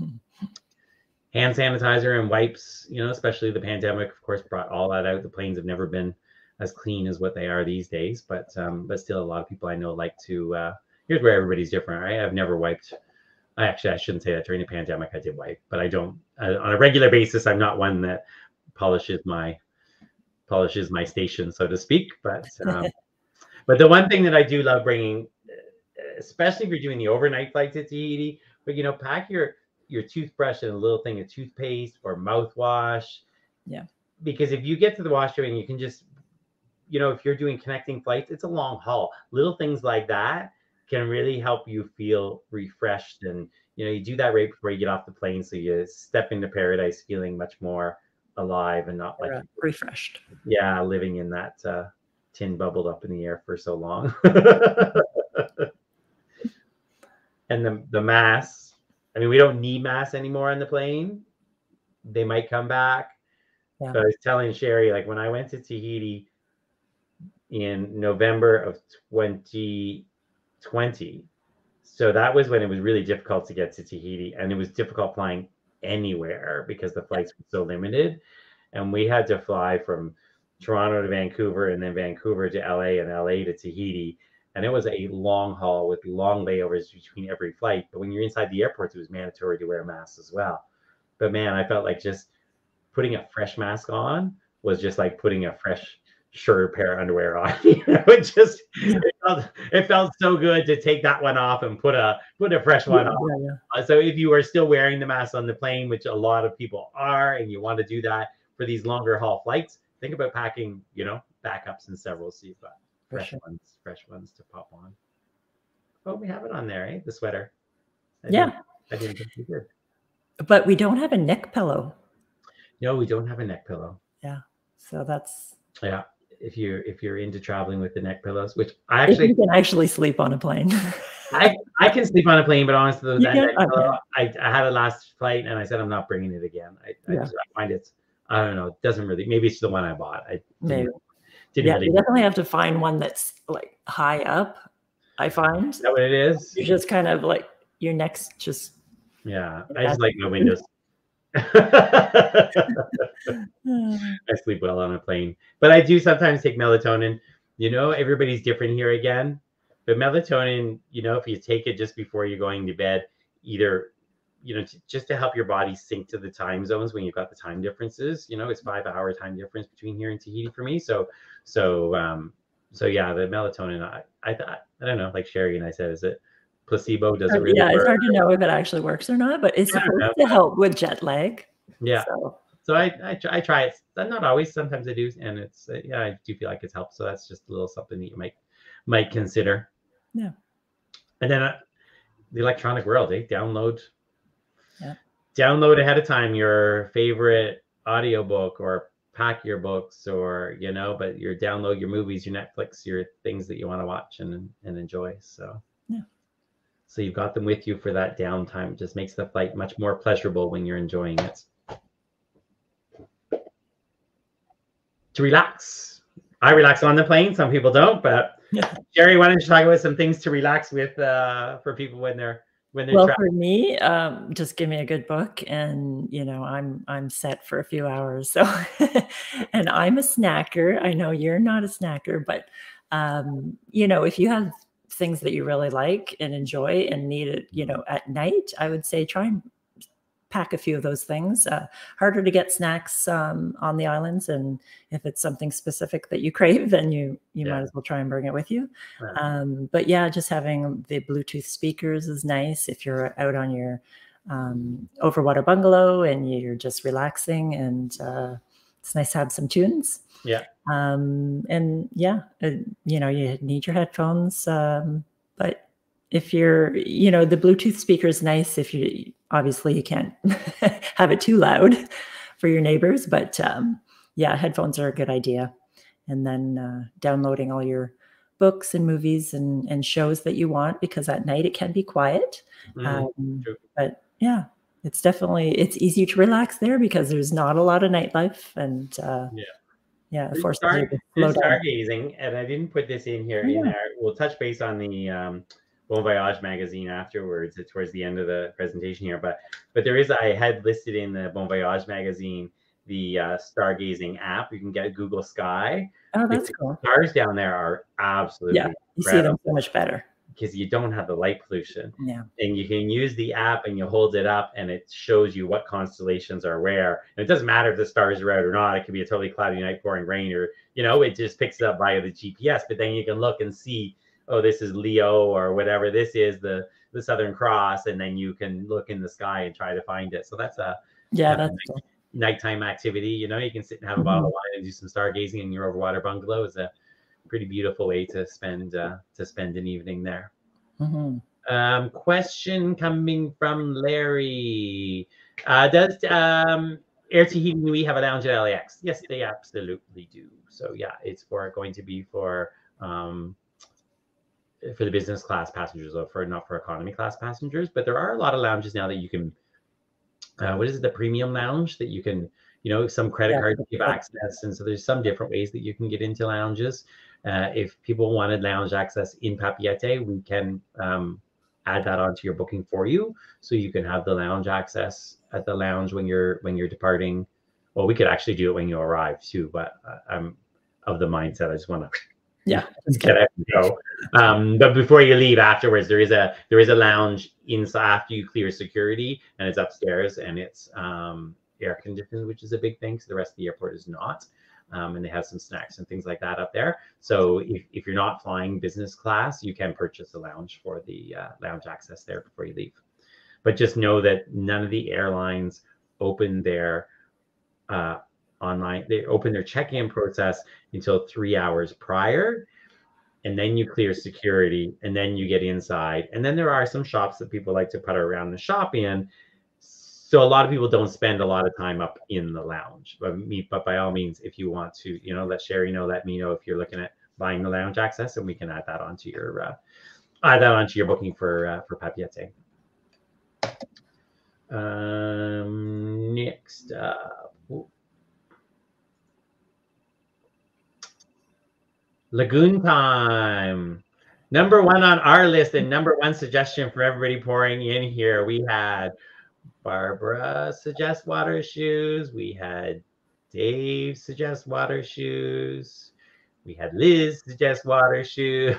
hand sanitizer and wipes, you know, especially the pandemic, of course, brought all that out. The planes have never been as clean as what they are these days, but um, but still, a lot of people I know like to. Uh, here's where everybody's different, right? I've never wiped. I actually I shouldn't say that. During the pandemic, I did wipe, but I don't uh, on a regular basis. I'm not one that polishes my polishes my station, so to speak. But um, but the one thing that I do love bringing, especially if you're doing the overnight flight to Tahiti, but you know, pack your your toothbrush and a little thing of toothpaste or mouthwash. Yeah. Because if you get to the washroom, you can just, you know, if you're doing connecting flights, it's a long haul. Little things like that can really help you feel refreshed. And, you know, you do that right before you get off the plane. So you step into paradise feeling much more alive and not like uh, refreshed. Yeah. Living in that uh, tin bubbled up in the air for so long. And the, the masks, I mean, we don't need masks anymore on the plane. They might come back. Yeah. But I was telling Cherie, like when I went to Tahiti in November of twenty twenty, so that was when it was really difficult to get to Tahiti, and it was difficult flying anywhere because the flights were so limited. And we had to fly from Toronto to Vancouver, and then Vancouver to L A, and L A to Tahiti. And it was a long haul with long layovers between every flight. But when you're inside the airports, it was mandatory to wear a mask as well. But man, I felt like just putting a fresh mask on was just like putting a fresh shirt, pair of underwear on. You know, it just it felt, it felt so good to take that one off and put a put a fresh one yeah, on. Yeah, yeah. Uh, so if you are still wearing the mask on the plane, which a lot of people are, and you want to do that for these longer haul flights, think about packing, you know, backups in several, so you've got fresh sure. ones, fresh ones to pop on. Oh, we have it on there, eh? The sweater. I yeah. Didn't, I didn't think we did. But we don't have a neck pillow. No, we don't have a neck pillow. Yeah. So that's yeah. If you're if you're into traveling with the neck pillows, which I actually you can actually sleep on a plane. I I can sleep on a plane, but honestly, You that, can? that Okay. I I had a last flight, and I said I'm not bringing it again. I I, Yeah. just, I find it. I don't know. It doesn't really. Maybe it's the one I bought. I didn't Maybe. didn't Yeah, really. you definitely have to find one that's, like, high up, I find. Is that what it is? You're just kind of, like, your neck's just Yeah, I just like my windows. I sleep well on a plane, but I do sometimes take melatonin. You know, everybody's different here again, but melatonin, you know, if you take it just before you're going to bed, either, you know, just to help your body sync to the time zones when you've got the time differences. You know, it's five hour time difference between here and Tahiti for me. So, so, um, so yeah, the melatonin, I, I thought, I don't know, like Cherie and I said, is it placebo? Does it Hard- really Yeah, it's work? hard to know if it actually works or not, but it's I don't supposed know. to help with jet lag. Yeah. So, So I, I, try, I try it. Not always. Sometimes I do, and it's uh, yeah, I do feel like it's helped. So that's just a little something that you might might consider. yeah. And then uh, the electronic world, eh? Download, Yeah. download ahead of time your favorite audiobook, or pack your books, or you know, but your download your movies, your Netflix, your things that you want to watch and and enjoy. So Yeah. so you've got them with you for that downtime. It just makes the flight much more pleasurable when you're enjoying it. To relax. I relax on the plane. Some people don't, but Cherie, why don't you talk about some things to relax with uh, for people when they're when they're Well, traveling? for me, um, just give me a good book, and you know, I'm I'm set for a few hours. So, and I'm a snacker. I know you're not a snacker, but um, you know, if you have things that you really like and enjoy and need it, you know, at night, I would say try and pack a few of those things. Uh, harder to get snacks um, on the islands, and if it's something specific that you crave, then you you Yeah. might as well try and bring it with you. Right. Um, but yeah, just having the Bluetooth speakers is nice if you're out on your um, overwater bungalow and you're just relaxing, and uh, it's nice to have some tunes. Yeah. Um, and yeah, uh, you know, you need your headphones, um, but if you're, you know, the Bluetooth speaker is nice if you, obviously you can't have it too loud for your neighbors, but um, yeah, headphones are a good idea. And then uh, downloading all your books and movies and, and shows that you want, because at night it can be quiet. Mm, Um, true. but yeah, it's definitely, it's easy to relax there because there's not a lot of nightlife, and uh, Yeah. yeah, it There's forces star, you to slow there's down. stargazing, and I didn't put this in here Oh, in yeah. our. We'll touch base on the um, Bon Voyage magazine afterwards, uh, towards the end of the presentation here. But but there is, I had listed in the Bon Voyage magazine the uh, stargazing app. You can get Google Sky. Oh, The that's cool. stars down there are Yeah, absolutely you see them incredible, so much better. because you don't have the light pollution. Yeah. And you can use the app, and you hold it up, and it shows you what constellations are where. And it doesn't matter if the stars are out or not. It could be a totally cloudy night pouring rain, or, you know, it just picks it up via the G P S. But then you can look and see, oh, this is Leo, or whatever. This is the, the Southern Cross. And then you can look in the sky and try to find it. So that's a Yeah, kind of that's cool. nighttime activity. You know, you can sit and have a Mhm. bottle of wine and do some stargazing in your overwater bungalow. It's a pretty beautiful way to spend uh, to spend an evening there. Mm-hmm. Um, question coming from Larry. Uh, does um, Air Tahiti Nui have a lounge at L A X? Yes, they absolutely do. So yeah, it's for going to be for um, for the business class passengers, or for not for economy class passengers. But there are a lot of lounges now that you can. Uh, what is it? The premium lounge that you can, you know, some credit Yeah, cards for the give club. access, and so there's some different ways that you can get into lounges. Uh, if people wanted lounge access in Papiete, we can um, add that onto your booking for you, so you can have the lounge access at the lounge when you're when you're departing. Well, we could actually do it when you arrive too, but uh, I'm of the mindset I just want to Yeah, just get out and go. Um, but before you leave, afterwards, there is a there is a lounge inside after you clear security, and it's upstairs, and it's um, air conditioned, which is a big thing. So the rest of the airport is not. Um, and they have some snacks and things like that up there. So if, if you're not flying business class, you can purchase a lounge for the uh, lounge access there before you leave. But just know that none of the airlines open their uh, online, they open their check-in process until three hours prior. And then you clear security, and then you get inside. And then there are some shops that people like to put around the shop in. So a lot of people don't spend a lot of time up in the lounge. But me, but by all means, if you want to, you know, let Cherie know, let me know if you're looking at buying the lounge access, and we can add that onto your uh, add that onto your booking for uh, for Papiete. Um, next up, ooh. Lagoon time. Number one on our list and number one suggestion for everybody pouring in here. We had Barbara suggest water shoes. We had Dave suggest water shoes. We had Liz suggest water shoes.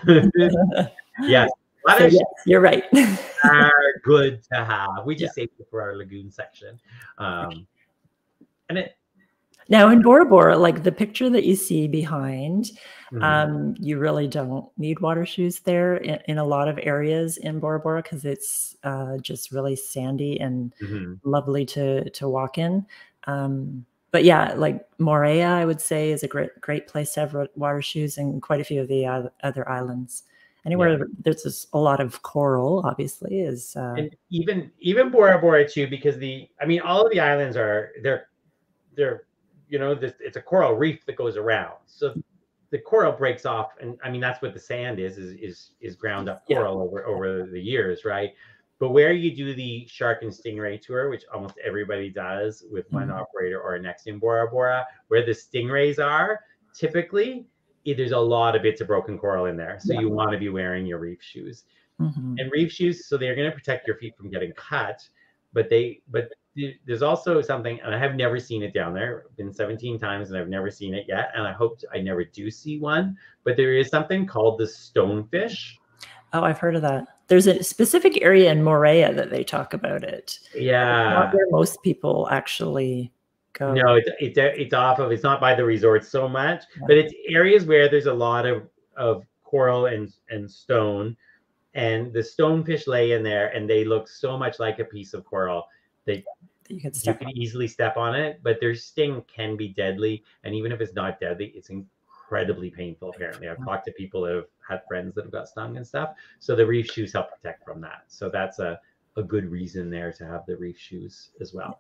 Yes, water So, shoes yes, you're right. are good to have. We just Yeah. saved it for our lagoon section. Um, and it Now in Bora Bora, like the picture that you see behind, Mhm. um, you really don't need water shoes there in, in a lot of areas in Bora Bora because it's uh, just really sandy and Mhm. lovely to to walk in. Um, but yeah, like Moorea, I would say is a great great place to have water shoes, and quite a few of the uh, other islands. Anywhere Yeah. there's just a lot of coral, obviously, is uh, And even even Bora Bora too, because the I mean all of the islands are they're they're you know this it's a coral reef that goes around. So the coral breaks off, and I mean that's what the sand is is is is ground up yeah. coral over over the years, right? But where you do the shark and stingray tour, which almost everybody does with one Mhm. operator or next in Bora Bora, where the stingrays are, typically eh, there's a lot of bits of broken coral in there. So Yeah. you want to be wearing your reef shoes. Mhm. And reef shoes, so they're going to protect your feet from getting cut, but they but there's also something, and I have never seen it down there. I've been seventeen times and I've never seen it yet, and I hope I never do see one. But there is something called the stonefish. Oh, I've heard of that. There's a specific area in Moorea that they talk about it. It's not Yeah, where most people actually go. no, it's it's it's off of. It's not by the resort so much, Yeah. but it's areas where there's a lot of of coral and and stone, and the stonefish lay in there, and they look so much like a piece of coral. They You could you step can on. easily step on it, but their sting can be deadly. And even if it's not deadly, it's incredibly painful, apparently. I've talked to people who have had friends that have got stung and stuff. So the reef shoes help protect from that. So that's a, a good reason there to have the reef shoes as well.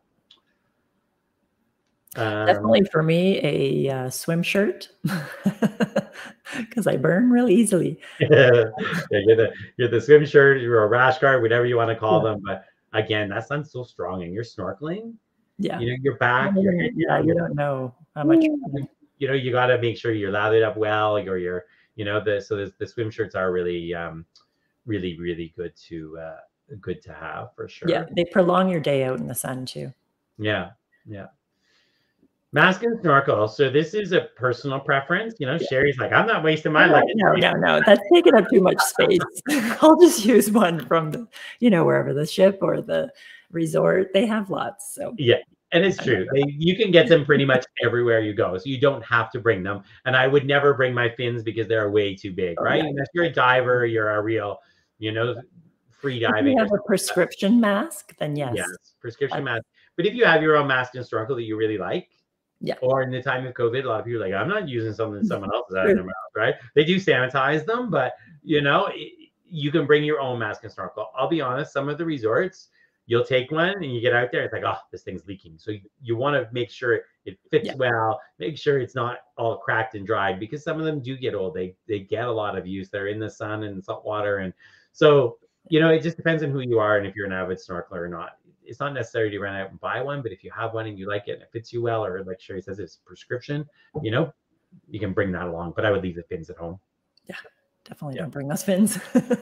Um, Definitely for me, a uh, swim shirt because I burn really easily. yeah, you're the you're the swim shirt, you're a rash guard, whatever you want to call Yeah. them. But again, that sun's so strong, and you're snorkeling. Yeah. You know, your You back, don't your even- head yeah, down, you your don't know how much. you, you know, you got to make sure you're lathered up well, or you're, you know, the so the, the swim shirts are really, um, really, really good to uh, good to have for Yeah, sure. they prolong your day out in the sun too. Yeah, yeah. Mask and snorkel. So this is a personal preference. You know, Yeah. Cherie's like, I'm not wasting my No, luggage. no, no, no. That's taking up too much space. I'll just use one from the, you know, wherever the ship or the resort. They have lots. So Yeah, and it's true. They, you can get them pretty much everywhere you go, so you don't have to bring them. And I would never bring my fins because they're way too big, oh, right? yeah. Unless you're a diver, you're a real, you know, free If diving you or have a something like that. prescription mask, then yes. Yes, prescription That's- mask. But if you have your own mask and snorkel that you really like, Yeah. or in the time of COVID, a lot of people are like, I'm not using something someone else has had in True. their mouth, right? They do sanitize them, but you know, it, you can bring your own mask and snorkel. I'll be honest, some of the resorts, you'll take one and you get out there, it's like, oh, this thing's leaking. So you, you want to make sure it fits Yeah. well, make sure it's not all cracked and dried, because some of them do get old. They they get a lot of use. They're in the sun and salt water. And so, you know, it just depends on who you are and if you're an avid snorkeler or not. It's not necessary to run out and buy one, but if you have one and you like it and it fits you well, or like Cherie says, it's prescription, you know, you can bring that along. But I would leave the fins at home. Yeah, definitely Yeah. don't bring those fins.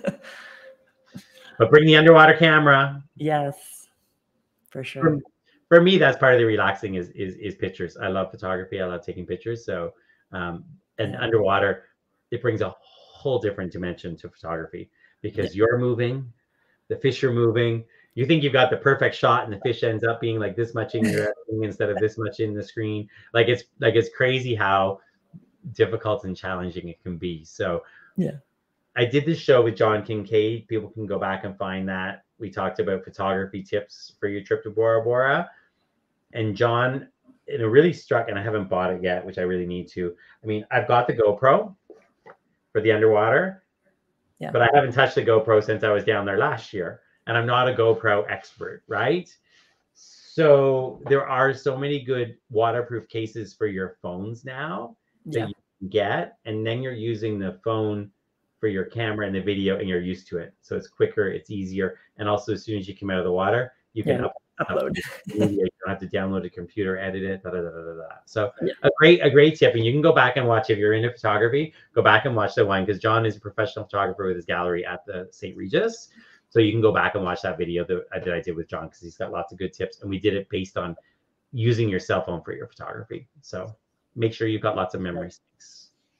But bring the underwater camera. Yes, for sure. For, for me, that's part of the relaxing is is is pictures. I love photography. I love taking pictures. So, um, and Yeah. underwater, it brings a whole different dimension to photography because you're moving, the fish are moving. You think you've got the perfect shot, and the fish ends up being like this much in your instead of this much in the screen. Like it's like it's crazy how difficult and challenging it can be. So Yeah. I did this show with John Kincaid. People can go back and find that. We talked about photography tips for your trip to Bora Bora. And John, it really struck, and I haven't bought it yet, which I really need to. I mean, I've got the GoPro for the underwater, Yeah. but I haven't touched the GoPro since I was down there last year. And I'm not a GoPro expert, right? So there are so many good waterproof cases for your phones now that Yeah. you can get. And then you're using the phone for your camera and the video, and you're used to it. So it's quicker, it's easier. And also, as soon as you come out of the water, you can Yeah, up, upload. media. You don't have to download a computer, edit it, da, da, da, da, da. So Yeah. a great, a great tip. And you can go back and watch, if you're into photography, go back and watch the one, because John is a professional photographer with his gallery at the Saint Regis. So you can go back and watch that video that, that I did with John, because he's got lots of good tips. And we did it based on using your cell phone for your photography. So make sure you've got lots of memory sticks.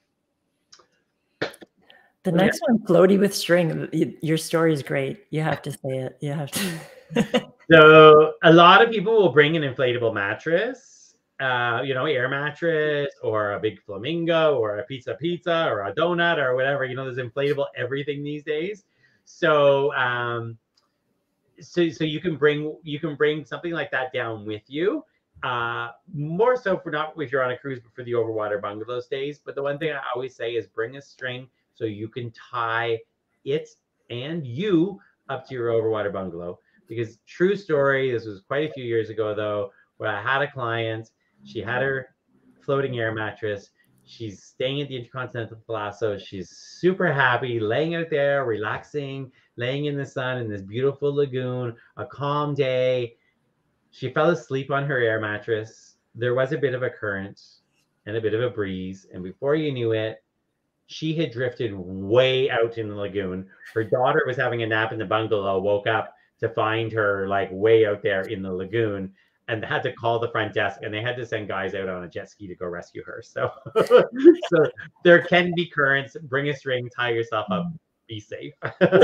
The Oh, next yeah. one, floaty with string. Your story is great. You have to say it. You have to. So a lot of people will bring an inflatable mattress, uh, you know, air mattress, or a big flamingo, or a pizza pizza, or a donut, or whatever. You know, there's inflatable everything these days. So, um, so, so you can bring you can bring something like that down with you. Uh, more so for not if you're on a cruise, but for the overwater bungalow stays. But the one thing I always say is bring a string so you can tie it and you up to your overwater bungalow. Because true story, this was quite a few years ago though, where I had a client, she had her floating air mattress. She's staying at the Intercontinental Palazzo. She's super happy, laying out there, relaxing, laying in the sun in this beautiful lagoon, a calm day. She fell asleep on her air mattress. There was a bit of a current and a bit of a breeze. And before you knew it, she had drifted way out in the lagoon. Her daughter was having a nap in the bungalow, woke up to find her like way out there in the lagoon, and had to call the front desk, and they had to send guys out on a jet ski to go rescue her. So, so there can be currents. Bring a string, tie yourself up, be safe.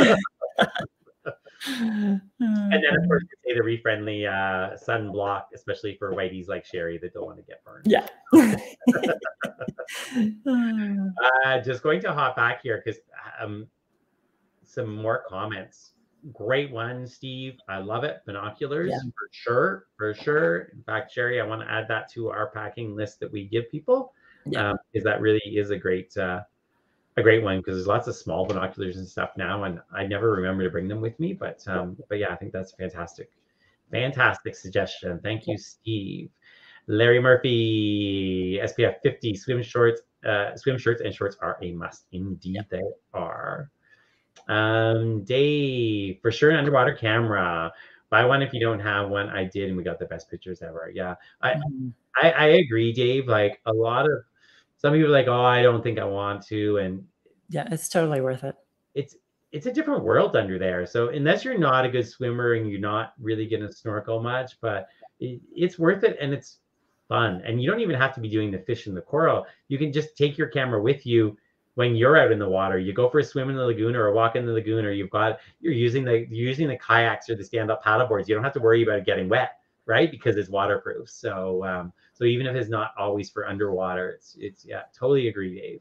And then, of course, you say the re-friendly uh, sunblock, especially for whiteys like Cherie that don't want to get burned. Yeah. uh, just going to hop back here because um, some more comments. Great one, Steve. I love it. Binoculars, Yeah. for sure, for sure. In fact, Cherie, I want to add that to our packing list that we give people, Yeah. um, because that really is a great uh, a great one, because there's lots of small binoculars and stuff now, and I never remember to bring them with me. But um, but yeah, I think that's fantastic. Fantastic suggestion. Thank you, Steve. Larry Murphy, S P F fifty swim shorts, uh, swim shirts and shorts are a must. Indeed, yeah. They are. Um, Dave, for sure, an underwater camera. Buy one if you don't have one. I did, and we got the best pictures ever. Yeah, I mm-hmm. I, I agree, Dave. Like a lot of some people are like, oh, I don't think I want to, and yeah, it's totally worth it. It's it's a different world under there. So unless you're not a good swimmer and you're not really going to snorkel much, but it, it's worth it, and it's fun. And you don't even have to be doing the fish and the coral. You can just take your camera with you when you're out in the water. You go for a swim in the lagoon or a walk in the lagoon, or you've got you're using the you're using the kayaks or the stand-up paddleboards. You don't have to worry about it getting wet, right? Because it's waterproof. So um, so even if it's not always for underwater, it's it's yeah, totally agree, Dave.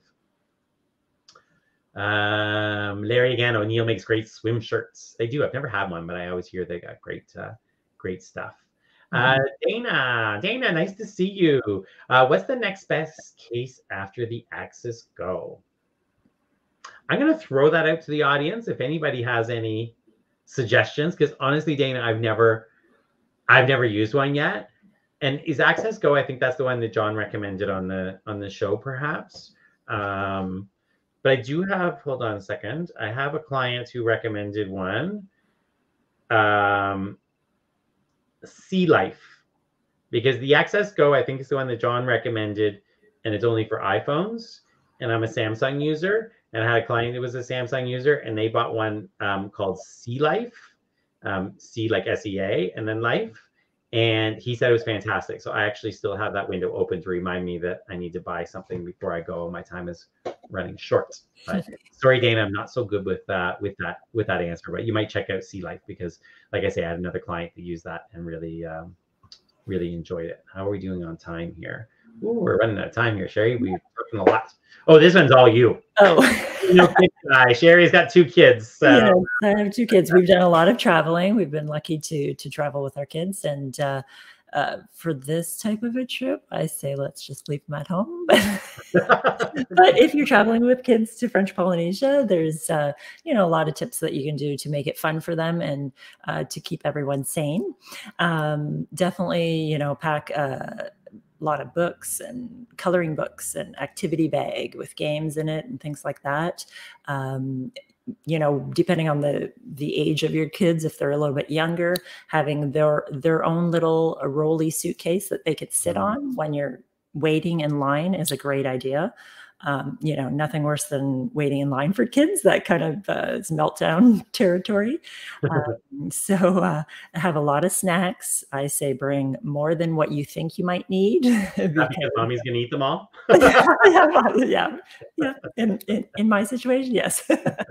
Um, Larry again, O'Neill makes great swim shirts. They do. I've never had one, but I always hear they got great, uh, great stuff. Uh, Dana, Dana, nice to see you. Uh, what's the next best case after the Axis Go? I'm going to throw that out to the audience if anybody has any suggestions, because honestly, Dana, I've never, I've never used one yet. And is Access Go? I think that's the one that John recommended on the on the show, perhaps. Um, But I do have, hold on a second. I have a client who recommended one, um, Sea Life, because the Access Go, I think, is the one that John recommended, and it's only for iPhones. And I'm a Samsung user, and I had a client who was a Samsung user, and they bought one um, called Sea Life, um, C like S E A, and then Life. And he said it was fantastic. So I actually still have that window open to remind me that I need to buy something before I go. My time is running short. But sorry, Dana, I'm not so good with that with that with that answer. But you might check out Sea Life, because, like I say, I had another client who used that and really um, really enjoyed it. How are we doing on time here? Ooh, we're running out of time here, Cherie. We've spoken a lot. Oh, this one's all you. Oh, no kid guy. Cherie's got two kids. So. Yes, I have two kids. We've done a lot of traveling. We've been lucky to to travel with our kids, and uh, uh, for this type of a trip, I say let's just leave them at home. But if you're traveling with kids to French Polynesia, there's uh, you know a lot of tips that you can do to make it fun for them and uh, to keep everyone sane. Um, definitely, you know, pack. Uh, lot of books and coloring books and activity bag with games in it and things like that. Um, you know, depending on the the age of your kids, if they're a little bit younger, having their their own little a rolly suitcase that they could sit Mm. on when you're waiting in line is a great idea. Um, you know, nothing worse than waiting in line for kids. That kind of uh, is meltdown territory. Um, so uh, have a lot of snacks. I say bring more than what you think you might need. Not because, because mommy's gonna eat them all. yeah, yeah, yeah. In, in, in my situation, yes.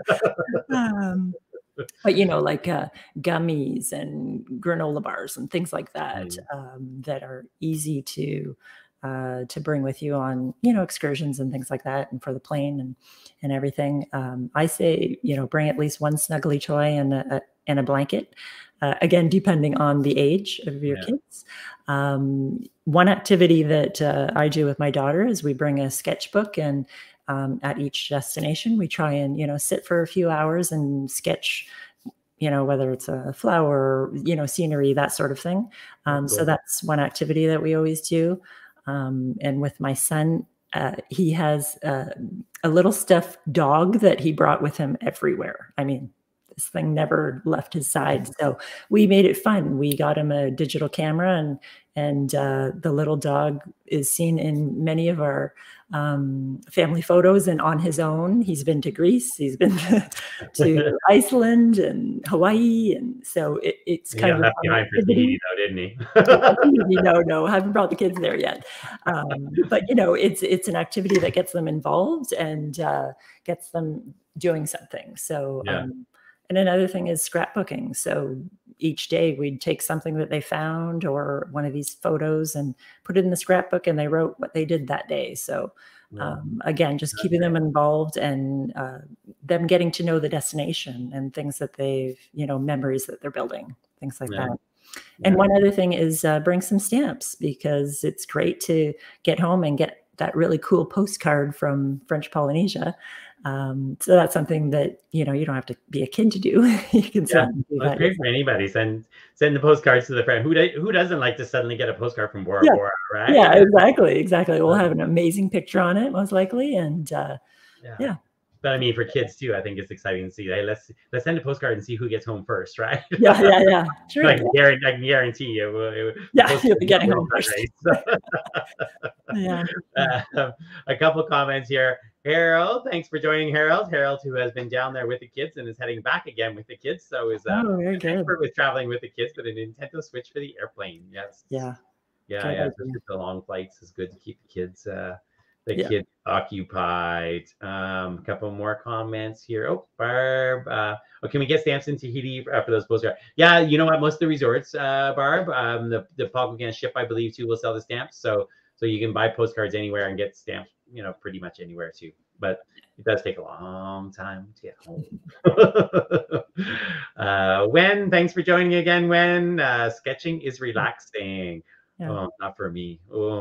um, but, you know, like uh, gummies and granola bars and things like that, Mm. um, that are easy to uh, to bring with you on, you know, excursions and things like that, and for the plane and and everything. Um, I say, you know, bring at least one snuggly toy and a, a and a blanket. Uh, again, depending on the age of your Yeah. kids. Um, one activity that uh, I do with my daughter is we bring a sketchbook, and um, at each destination, we try and, you know, sit for a few hours and sketch, you know, whether it's a flower, you know, scenery, that sort of thing. Um, Cool. so that's one activity that we always do. Um, and with my son, uh, he has uh, a little stuffed dog that he brought with him everywhere. I mean, this thing never left his side. So we made it fun. We got him a digital camera, and and uh, the little dog is seen in many of our um, family photos and on his own. He's been to Greece, he's been to, to Iceland and Hawaii. And so it, it's He kind got of left an behind for activity. Tahiti, though, didn't he? No, no, I haven't brought the kids there yet. Um, but you know, it's it's an activity that gets them involved and uh, gets them doing something. So, Yeah. um, and another thing is scrapbooking. So each day we'd take something that they found or one of these photos and put it in the scrapbook, and they wrote what they did that day. So um, again, just keeping them involved, and uh, them getting to know the destination and things that they've, you know, memories that they're building, things like Yeah. that. And one other thing is uh, bring some stamps, because it's great to get home and get that really cool postcard from French Polynesia. Um, so that's something that, you know, you don't have to be a kid to do. You can Yeah, certainly do well, that. it's great for anybody. Send send the postcards to the friend. Who do, who doesn't like to suddenly get a postcard from Bora Yeah. Bora, right? Yeah, exactly, exactly. We'll have an amazing picture on it, most likely, and uh, Yeah. yeah. But I mean, for kids too, I think it's exciting to see. Hey, let's let's send a postcard and see who gets home first, right? Yeah, yeah, yeah. Sure. I can guarantee, I can guarantee you. It, it, Yeah, you'll be getting home first. Right? Yeah. Uh, a couple comments here. Harold, thanks for joining, Harold. Harold, who has been down there with the kids and is heading back again with the kids. So is uh, Oh, very an good. expert with traveling with the kids, but a Nintendo Switch for the airplane. Yes. Yeah. Yeah, Good yeah. idea. Especially the long flights is good to keep the kids uh the Yeah. kids occupied. Um, a couple more comments here. Oh, Barb. Uh, oh, can we get stamps in Tahiti for, uh, for those postcards? Yeah, you know what? Most of the resorts, uh, Barb, um, the the Pago ship, I believe, too, will sell the stamps. So so you can buy postcards anywhere and get stamps, you know, pretty much anywhere too. But it does take a long time to get home. uh, Wen, thanks for joining again, Wen. Uh, sketching is relaxing. Yeah. Oh, not for me. Oh.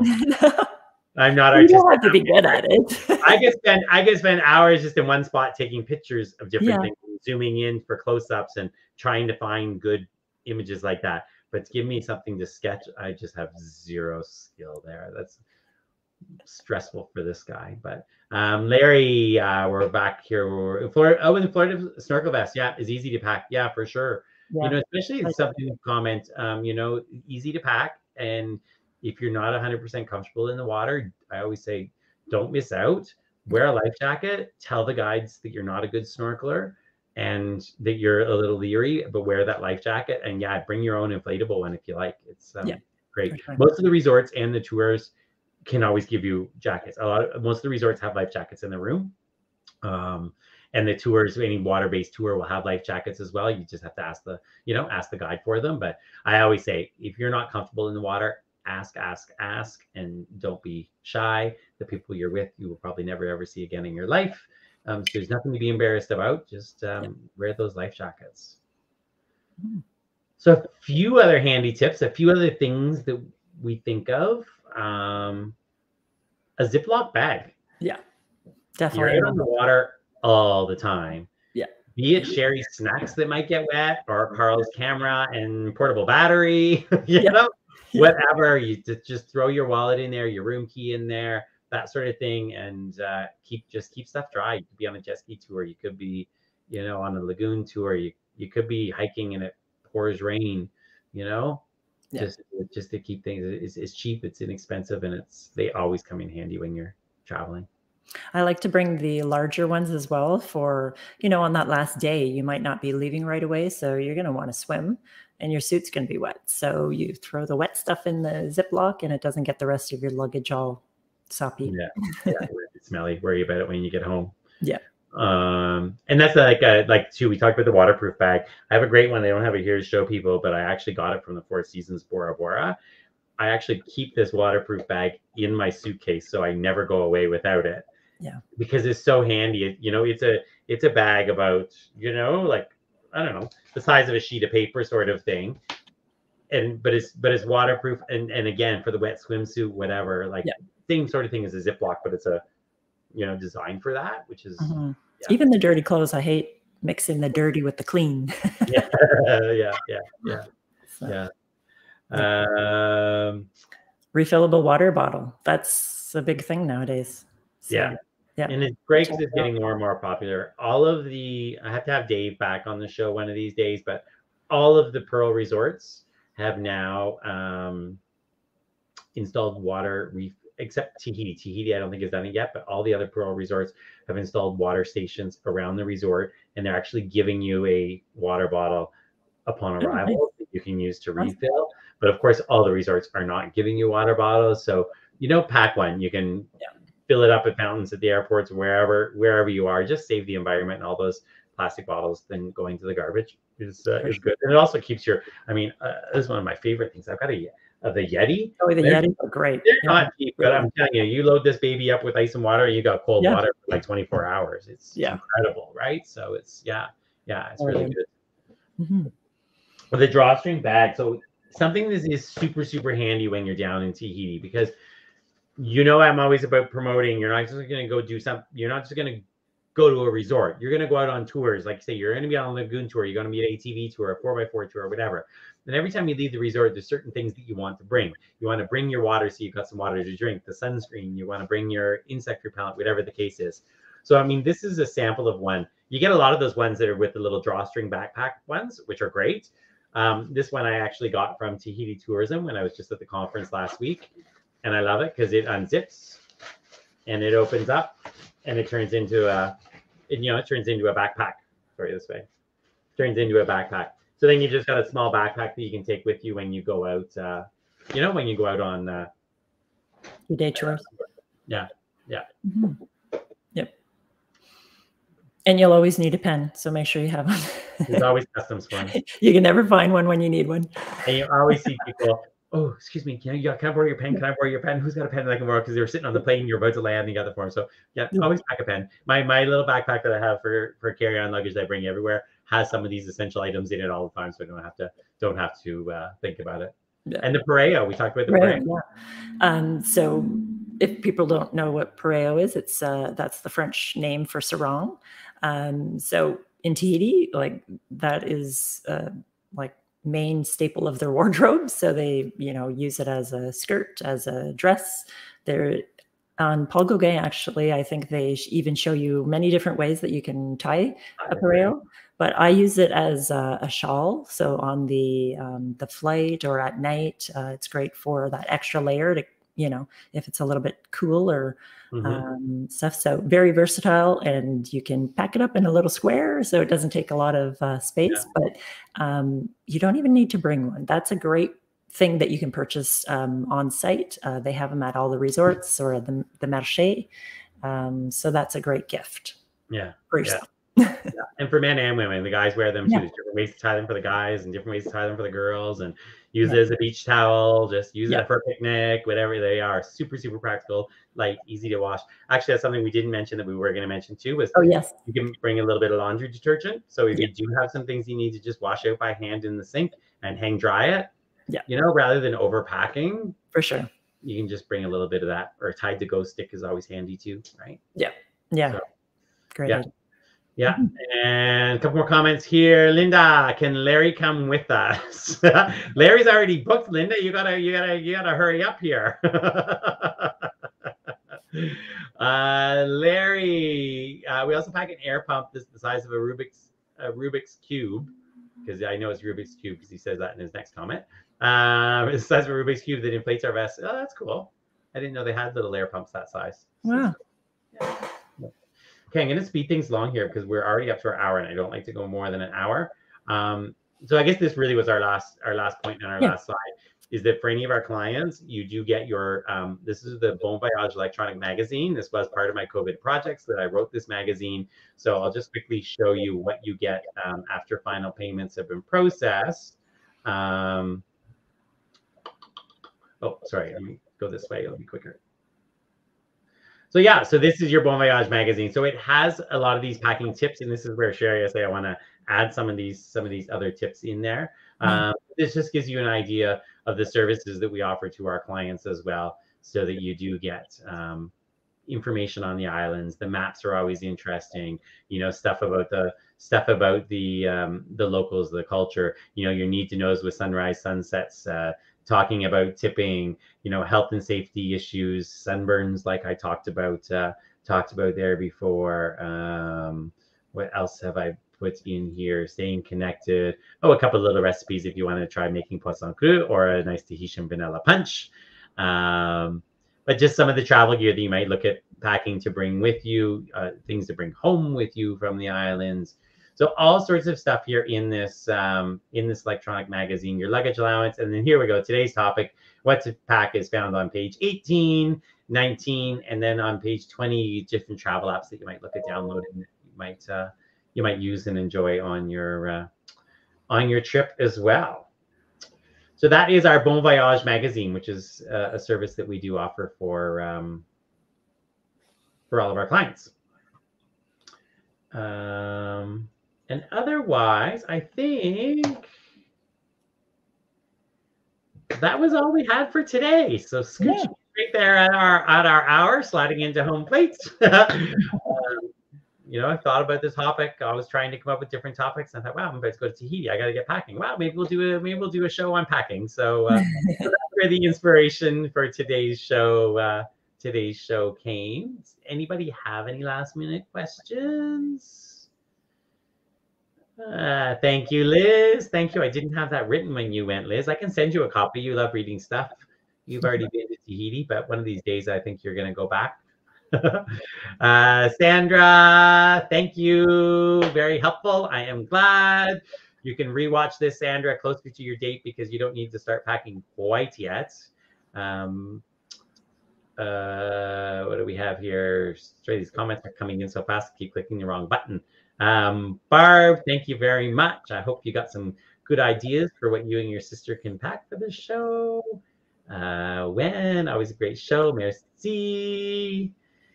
I'm not You artistic. don't have to be good at it. I could spend I could spend hours just in one spot taking pictures of different Yeah. things, zooming in for close-ups and trying to find good images like that. But give me something to sketch, I just have zero skill there. That's stressful for this guy. But um, Larry, uh, we're back here. We're in Florida. Oh, in the Florida snorkel vest, yeah, is easy to pack. Yeah, for sure. Yeah. You know, especially something to comment. Um, you know, easy to pack, and if you're not one hundred percent comfortable in the water, I always say, don't miss out. Wear a life jacket. Tell the guides that you're not a good snorkeler and that you're a little leery, but wear that life jacket. And yeah, bring your own inflatable one if you like. It's um, Yeah, great. sure. Most of the resorts and the tours can always give you jackets. A lot of, most of the resorts have life jackets in the room. Um, and the tours, any water-based tour will have life jackets as well. You just have to ask the, you know, ask the guide for them. But I always say, if you're not comfortable in the water, ask, ask, ask, and don't be shy. The people you're with, you will probably never ever see again in your life. Um, so there's nothing to be embarrassed about. Just um, yeah. wear those life jackets. Mm. So a few other handy tips, a few other things that we think of. Um, a Ziploc bag. Yeah, definitely. You're out on the water all the time. Yeah. Be it Cherie's snacks that might get wet, or Carl's camera and portable battery. you yeah. know. whatever. You just throw your wallet in there, your room key in there, that sort of thing, and uh, keep just keep stuff dry. You could be on a jet ski tour. You could be, you know, on a lagoon tour. You you could be hiking and it pours rain. You know, Yeah. just just to keep things. It's, it's cheap. It's inexpensive, and it's they always come in handy when you're traveling. I like to bring the larger ones as well for, you know, on that last day, you might not be leaving right away. So you're going to want to swim and your suit's going to be wet. So you throw the wet stuff in the Ziploc and it doesn't get the rest of your luggage all soppy. Yeah, yeah, smelly. Worry about it when you get home. Yeah. Um, and that's like a, like too. We talked about the waterproof bag. I have a great one. They don't have it here to show people, but I actually got it from the Four Seasons Bora Bora. I actually keep this waterproof bag in my suitcase, so I never go away without it. Yeah, because it's so handy. It, you know, it's a it's a bag about, you know, like I don't know, the size of a sheet of paper sort of thing. And but it's but it's waterproof and and again for the wet swimsuit, whatever, like yeah. same sort of thing as a Ziploc, but it's a you know designed for that, which is Mm-hmm. yeah. Even the dirty clothes. I hate mixing the dirty with the clean. yeah, yeah, yeah, yeah, so, yeah. Um, refillable water bottle. That's a big thing nowadays. So, yeah. Yeah. And it's great because it's getting more and more popular. All of the, I have to have Dave back on the show one of these days, but all of the Pearl resorts have now um, installed water, ref except Tahiti. Tahiti, I don't think has done it yet, but all the other Pearl resorts have installed water stations around the resort, and they're actually giving you a water bottle upon arrival oh, nice. that you can use to refill. But of course, all the resorts are not giving you water bottles. So, you know, pack one. You can yeah. fill it up at fountains at the airports, wherever wherever you are. Just save the environment, and all those plastic bottles then going to the garbage is uh, is good. And it also keeps your, I mean, uh, this is one of my favorite things. I've got a uh, the Yeti. Oh, the Yeti are great. They're yeah. not cheap, but I'm telling you, you load this baby up with ice and water, and you got cold yeah. water for like twenty-four hours. It's yeah. incredible, right? So it's yeah, yeah, it's oh, really yeah. good. Mm-hmm. Well, the drawstring bag. So something that is super, super handy when you're down in Tahiti, because you know I'm always about promoting. You're not just going to go do something. You're not just going to go to a resort. You're going to go out on tours. Like say, you're going to be on a lagoon tour. You're going to be an A T V tour, a four by four tour, or whatever. And every time you leave the resort, there's certain things that you want to bring. You want to bring your water, so you've got some water to drink, the sunscreen. You want to bring your insect repellent, whatever the case is. So, I mean, this is a sample of one. You get a lot of those ones that are with the little drawstring backpack ones, which are great. Um, this one I actually got from Tahiti Tourism when I was just at the conference last week. And I love it because it unzips and it opens up and it turns into a, it, you know, it turns into a backpack. Sorry, this way. Turns into a backpack. So then you just got a small backpack that you can take with you when you go out, uh, you know, when you go out on uh, your day tours. Yeah, yeah. Mm-hmm. Yep. And you'll always need a pen, so make sure you have one. There's always customs one. You can never find one when you need one. And you always see people, oh, excuse me, can I, can I borrow your pen? Can I borrow your pen? Who's got a pen that I can borrow? Because they were sitting on the plane, you're about to land, and you got the form. So yeah, always pack a pen. My my little backpack that I have for for carry-on luggage that I bring everywhere has some of these essential items in it all the time, so I don't have to don't have to uh, think about it. Yeah. And the pareo, we talked about the pareo. Yeah. Um, so if people don't know what pareo is, it's uh, that's the French name for sarong. Um, so in Tahiti, like that is uh, like main staple of their wardrobe. So they, you know, use it as a skirt, as a dress. They're on Paul Gauguin, actually, I think they even show you many different ways that you can tie a pareo, but I use it as a, a shawl. So on the, um, the flight or at night, uh, it's great for that extra layer to, you know, if it's a little bit cool or mm-hmm. um, stuff. So very versatile, and you can pack it up in a little square, so it doesn't take a lot of uh, space, yeah. but um, you don't even need to bring one. That's a great thing that you can purchase um, on site. Uh, they have them at all the resorts or the, the marché. Um, so that's a great gift. Yeah. For yeah. yeah. And for men and women, the guys wear them too. Yeah. There's different ways to tie them for the guys and different ways to tie them for the girls, and use yeah. it as a beach towel, just use yeah. it for a picnic, whatever they are. Super, super practical, light, easy to wash. Actually, that's something we didn't mention that we were going to mention too, was oh, yes. you can bring a little bit of laundry detergent. So if yeah. you do have some things you need to just wash out by hand in the sink and hang dry it, yeah, you know, rather than overpacking. For sure. You can just bring a little bit of that, or a Tide to Go stick is always handy too, right? Yeah. Yeah. So, great. Yeah. Yeah, and a couple more comments here. Linda, can Larry come with us? Larry's already booked. Linda, you gotta, you gotta, you gotta hurry up here. uh, Larry, uh, we also pack an air pump. This is the size of a Rubik's a Rubik's cube, because I know it's Rubik's cube because he says that in his next comment. Um, it's the size of a Rubik's cube that inflates our vest. Oh, that's cool. I didn't know they had little air pumps that size. Wow. Yeah. Okay, I'm going to speed things along here because we're already up to our hour, and I don't like to go more than an hour. Um, so I guess this really was our last our last point on our yeah. last slide, is that for any of our clients, you do get your, um, this is the Bon Voyage electronic magazine. This was part of my COVID projects that I wrote this magazine. So I'll just quickly show you what you get um, after final payments have been processed. Um, oh, sorry, let me go this way, it'll be quicker. So yeah, so this is your Bon Voyage magazine. So it has a lot of these packing tips, and this is where Cherie, I say I want to add some of these some of these other tips in there. Um, this just gives you an idea of the services that we offer to our clients as well, so that you do get um, information on the islands. The maps are always interesting. You know, stuff about the stuff about the um, the locals, the culture. You know, your need to knows with sunrise, sunsets. Uh, talking about tipping, you know, health and safety issues, sunburns, like I talked about, uh, talked about there before. Um, what else have I put in here? Staying connected. Oh, a couple of little recipes if you want to try making poisson cru or a nice Tahitian vanilla punch. Um, but just some of the travel gear that you might look at packing to bring with you, uh, things to bring home with you from the islands. So all sorts of stuff here in this um, in this electronic magazine, your luggage allowance. And then here we go. Today's topic, what to pack, is found on page eighteen, nineteen, and then on page twenty, different travel apps that you might look at downloading that you might uh, you might use and enjoy on your uh, on your trip as well. So that is our Bon Voyage magazine, which is uh, a service that we do offer for um, for all of our clients. Um, And otherwise, I think that was all we had for today. So scooch yeah. right there at our at our hour, sliding into home plate. um, you know, I thought about this topic. I was trying to come up with different topics. And I thought, wow, I'm about to go to Tahiti. I got to get packing. Wow, maybe we'll do a maybe we'll do a show on packing. So, uh, so that's where the inspiration for today's show uh, today's show came. Anybody have any last minute questions? Uh, thank you, Liz. Thank you. I didn't have that written when you went, Liz. I can send you a copy. You love reading stuff. You've already been to Tahiti, but one of these days I think you're going to go back. uh, Sandra, thank you. Very helpful. I am glad. You can rewatch this, Sandra, closer to your date because you don't need to start packing quite yet. Um, uh, what do we have here? Sorry, these comments are coming in so fast. I keep clicking the wrong button. Um, Barb, thank you very much. I hope you got some good ideas for what you and your sister can pack for the show. Uh, when, always a great show. Merci.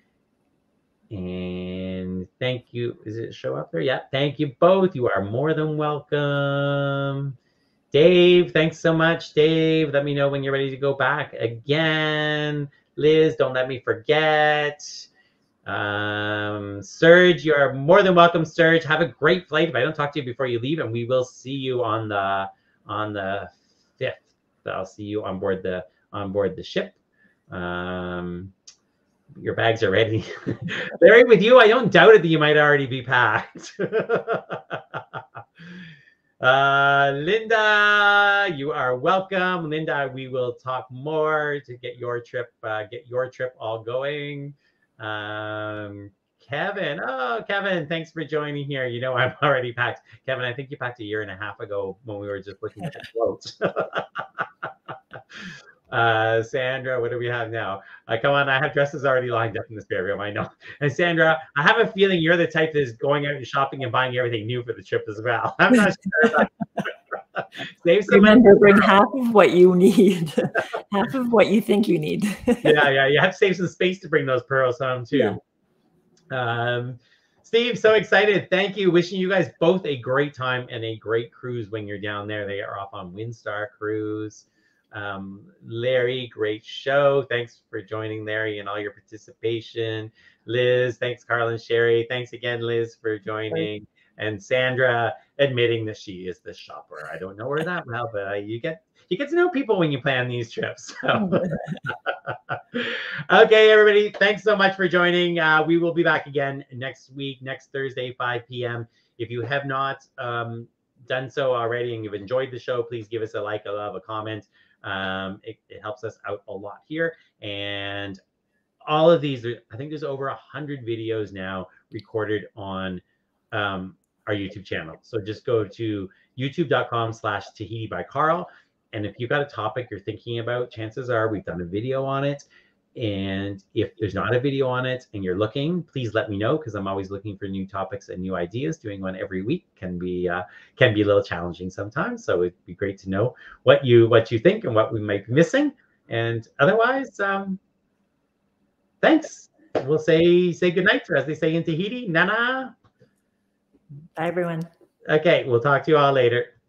And thank you. Is it show up there? Yeah, thank you both. You are more than welcome. Dave, thanks so much, Dave. Let me know when you're ready to go back again. Liz, don't let me forget. Um, Serge, you are more than welcome, Serge. Have a great flight. If I don't talk to you before you leave, and we will see you on the on the fifth. I'll see you on board the on board the ship. Um, your bags are ready. Larry, with you, I don't doubt it that you might already be packed. uh, Linda, you are welcome. Linda, we will talk more to get your trip uh, get your trip all going. Um, Kevin, oh, Kevin, thanks for joining here. You know, I'm already packed. Kevin, I think you packed a year and a half ago when we were just looking at the quotes. uh, Sandra, what do we have now? Uh, come on, I have dresses already lined up in the spare room, I know. And Sandra, I have a feeling you're the type that is going out and shopping and buying everything new for the trip as well. I'm not sure about Save some Remember, bring half of what you need, half of what you think you need. yeah, yeah, you have to save some space to bring those pearls home too. Yeah. Um, Steve, so excited. Thank you. Wishing you guys both a great time and a great cruise when you're down there. They are off on Windstar Cruise. Um, Larry, great show. Thanks for joining, Larry, and all your participation. Liz, thanks, Carl and Cherie. Thanks again, Liz, for joining. And Sandra admitting that she is the shopper. I don't know her that well, but uh, you get you get to know people when you plan these trips. So. Okay, everybody, thanks so much for joining. Uh, we will be back again next week, next Thursday, five p m If you have not um, done so already and you've enjoyed the show, please give us a like, a love, a comment. Um, it, it helps us out a lot here. And all of these, I think there's over a hundred videos now recorded on um, our YouTube channel. So just go to youtube.com slash Tahiti by Carl. And if you've got a topic you're thinking about, chances are we've done a video on it. And if there's not a video on it and you're looking, please let me know, because I'm always looking for new topics and new ideas. Doing one every week can be uh, can be a little challenging sometimes. So it'd be great to know what you what you think and what we might be missing. And otherwise, um, thanks. We'll say say goodnight, or as they say in Tahiti, nana. Bye, everyone. Okay, we'll talk to you all later.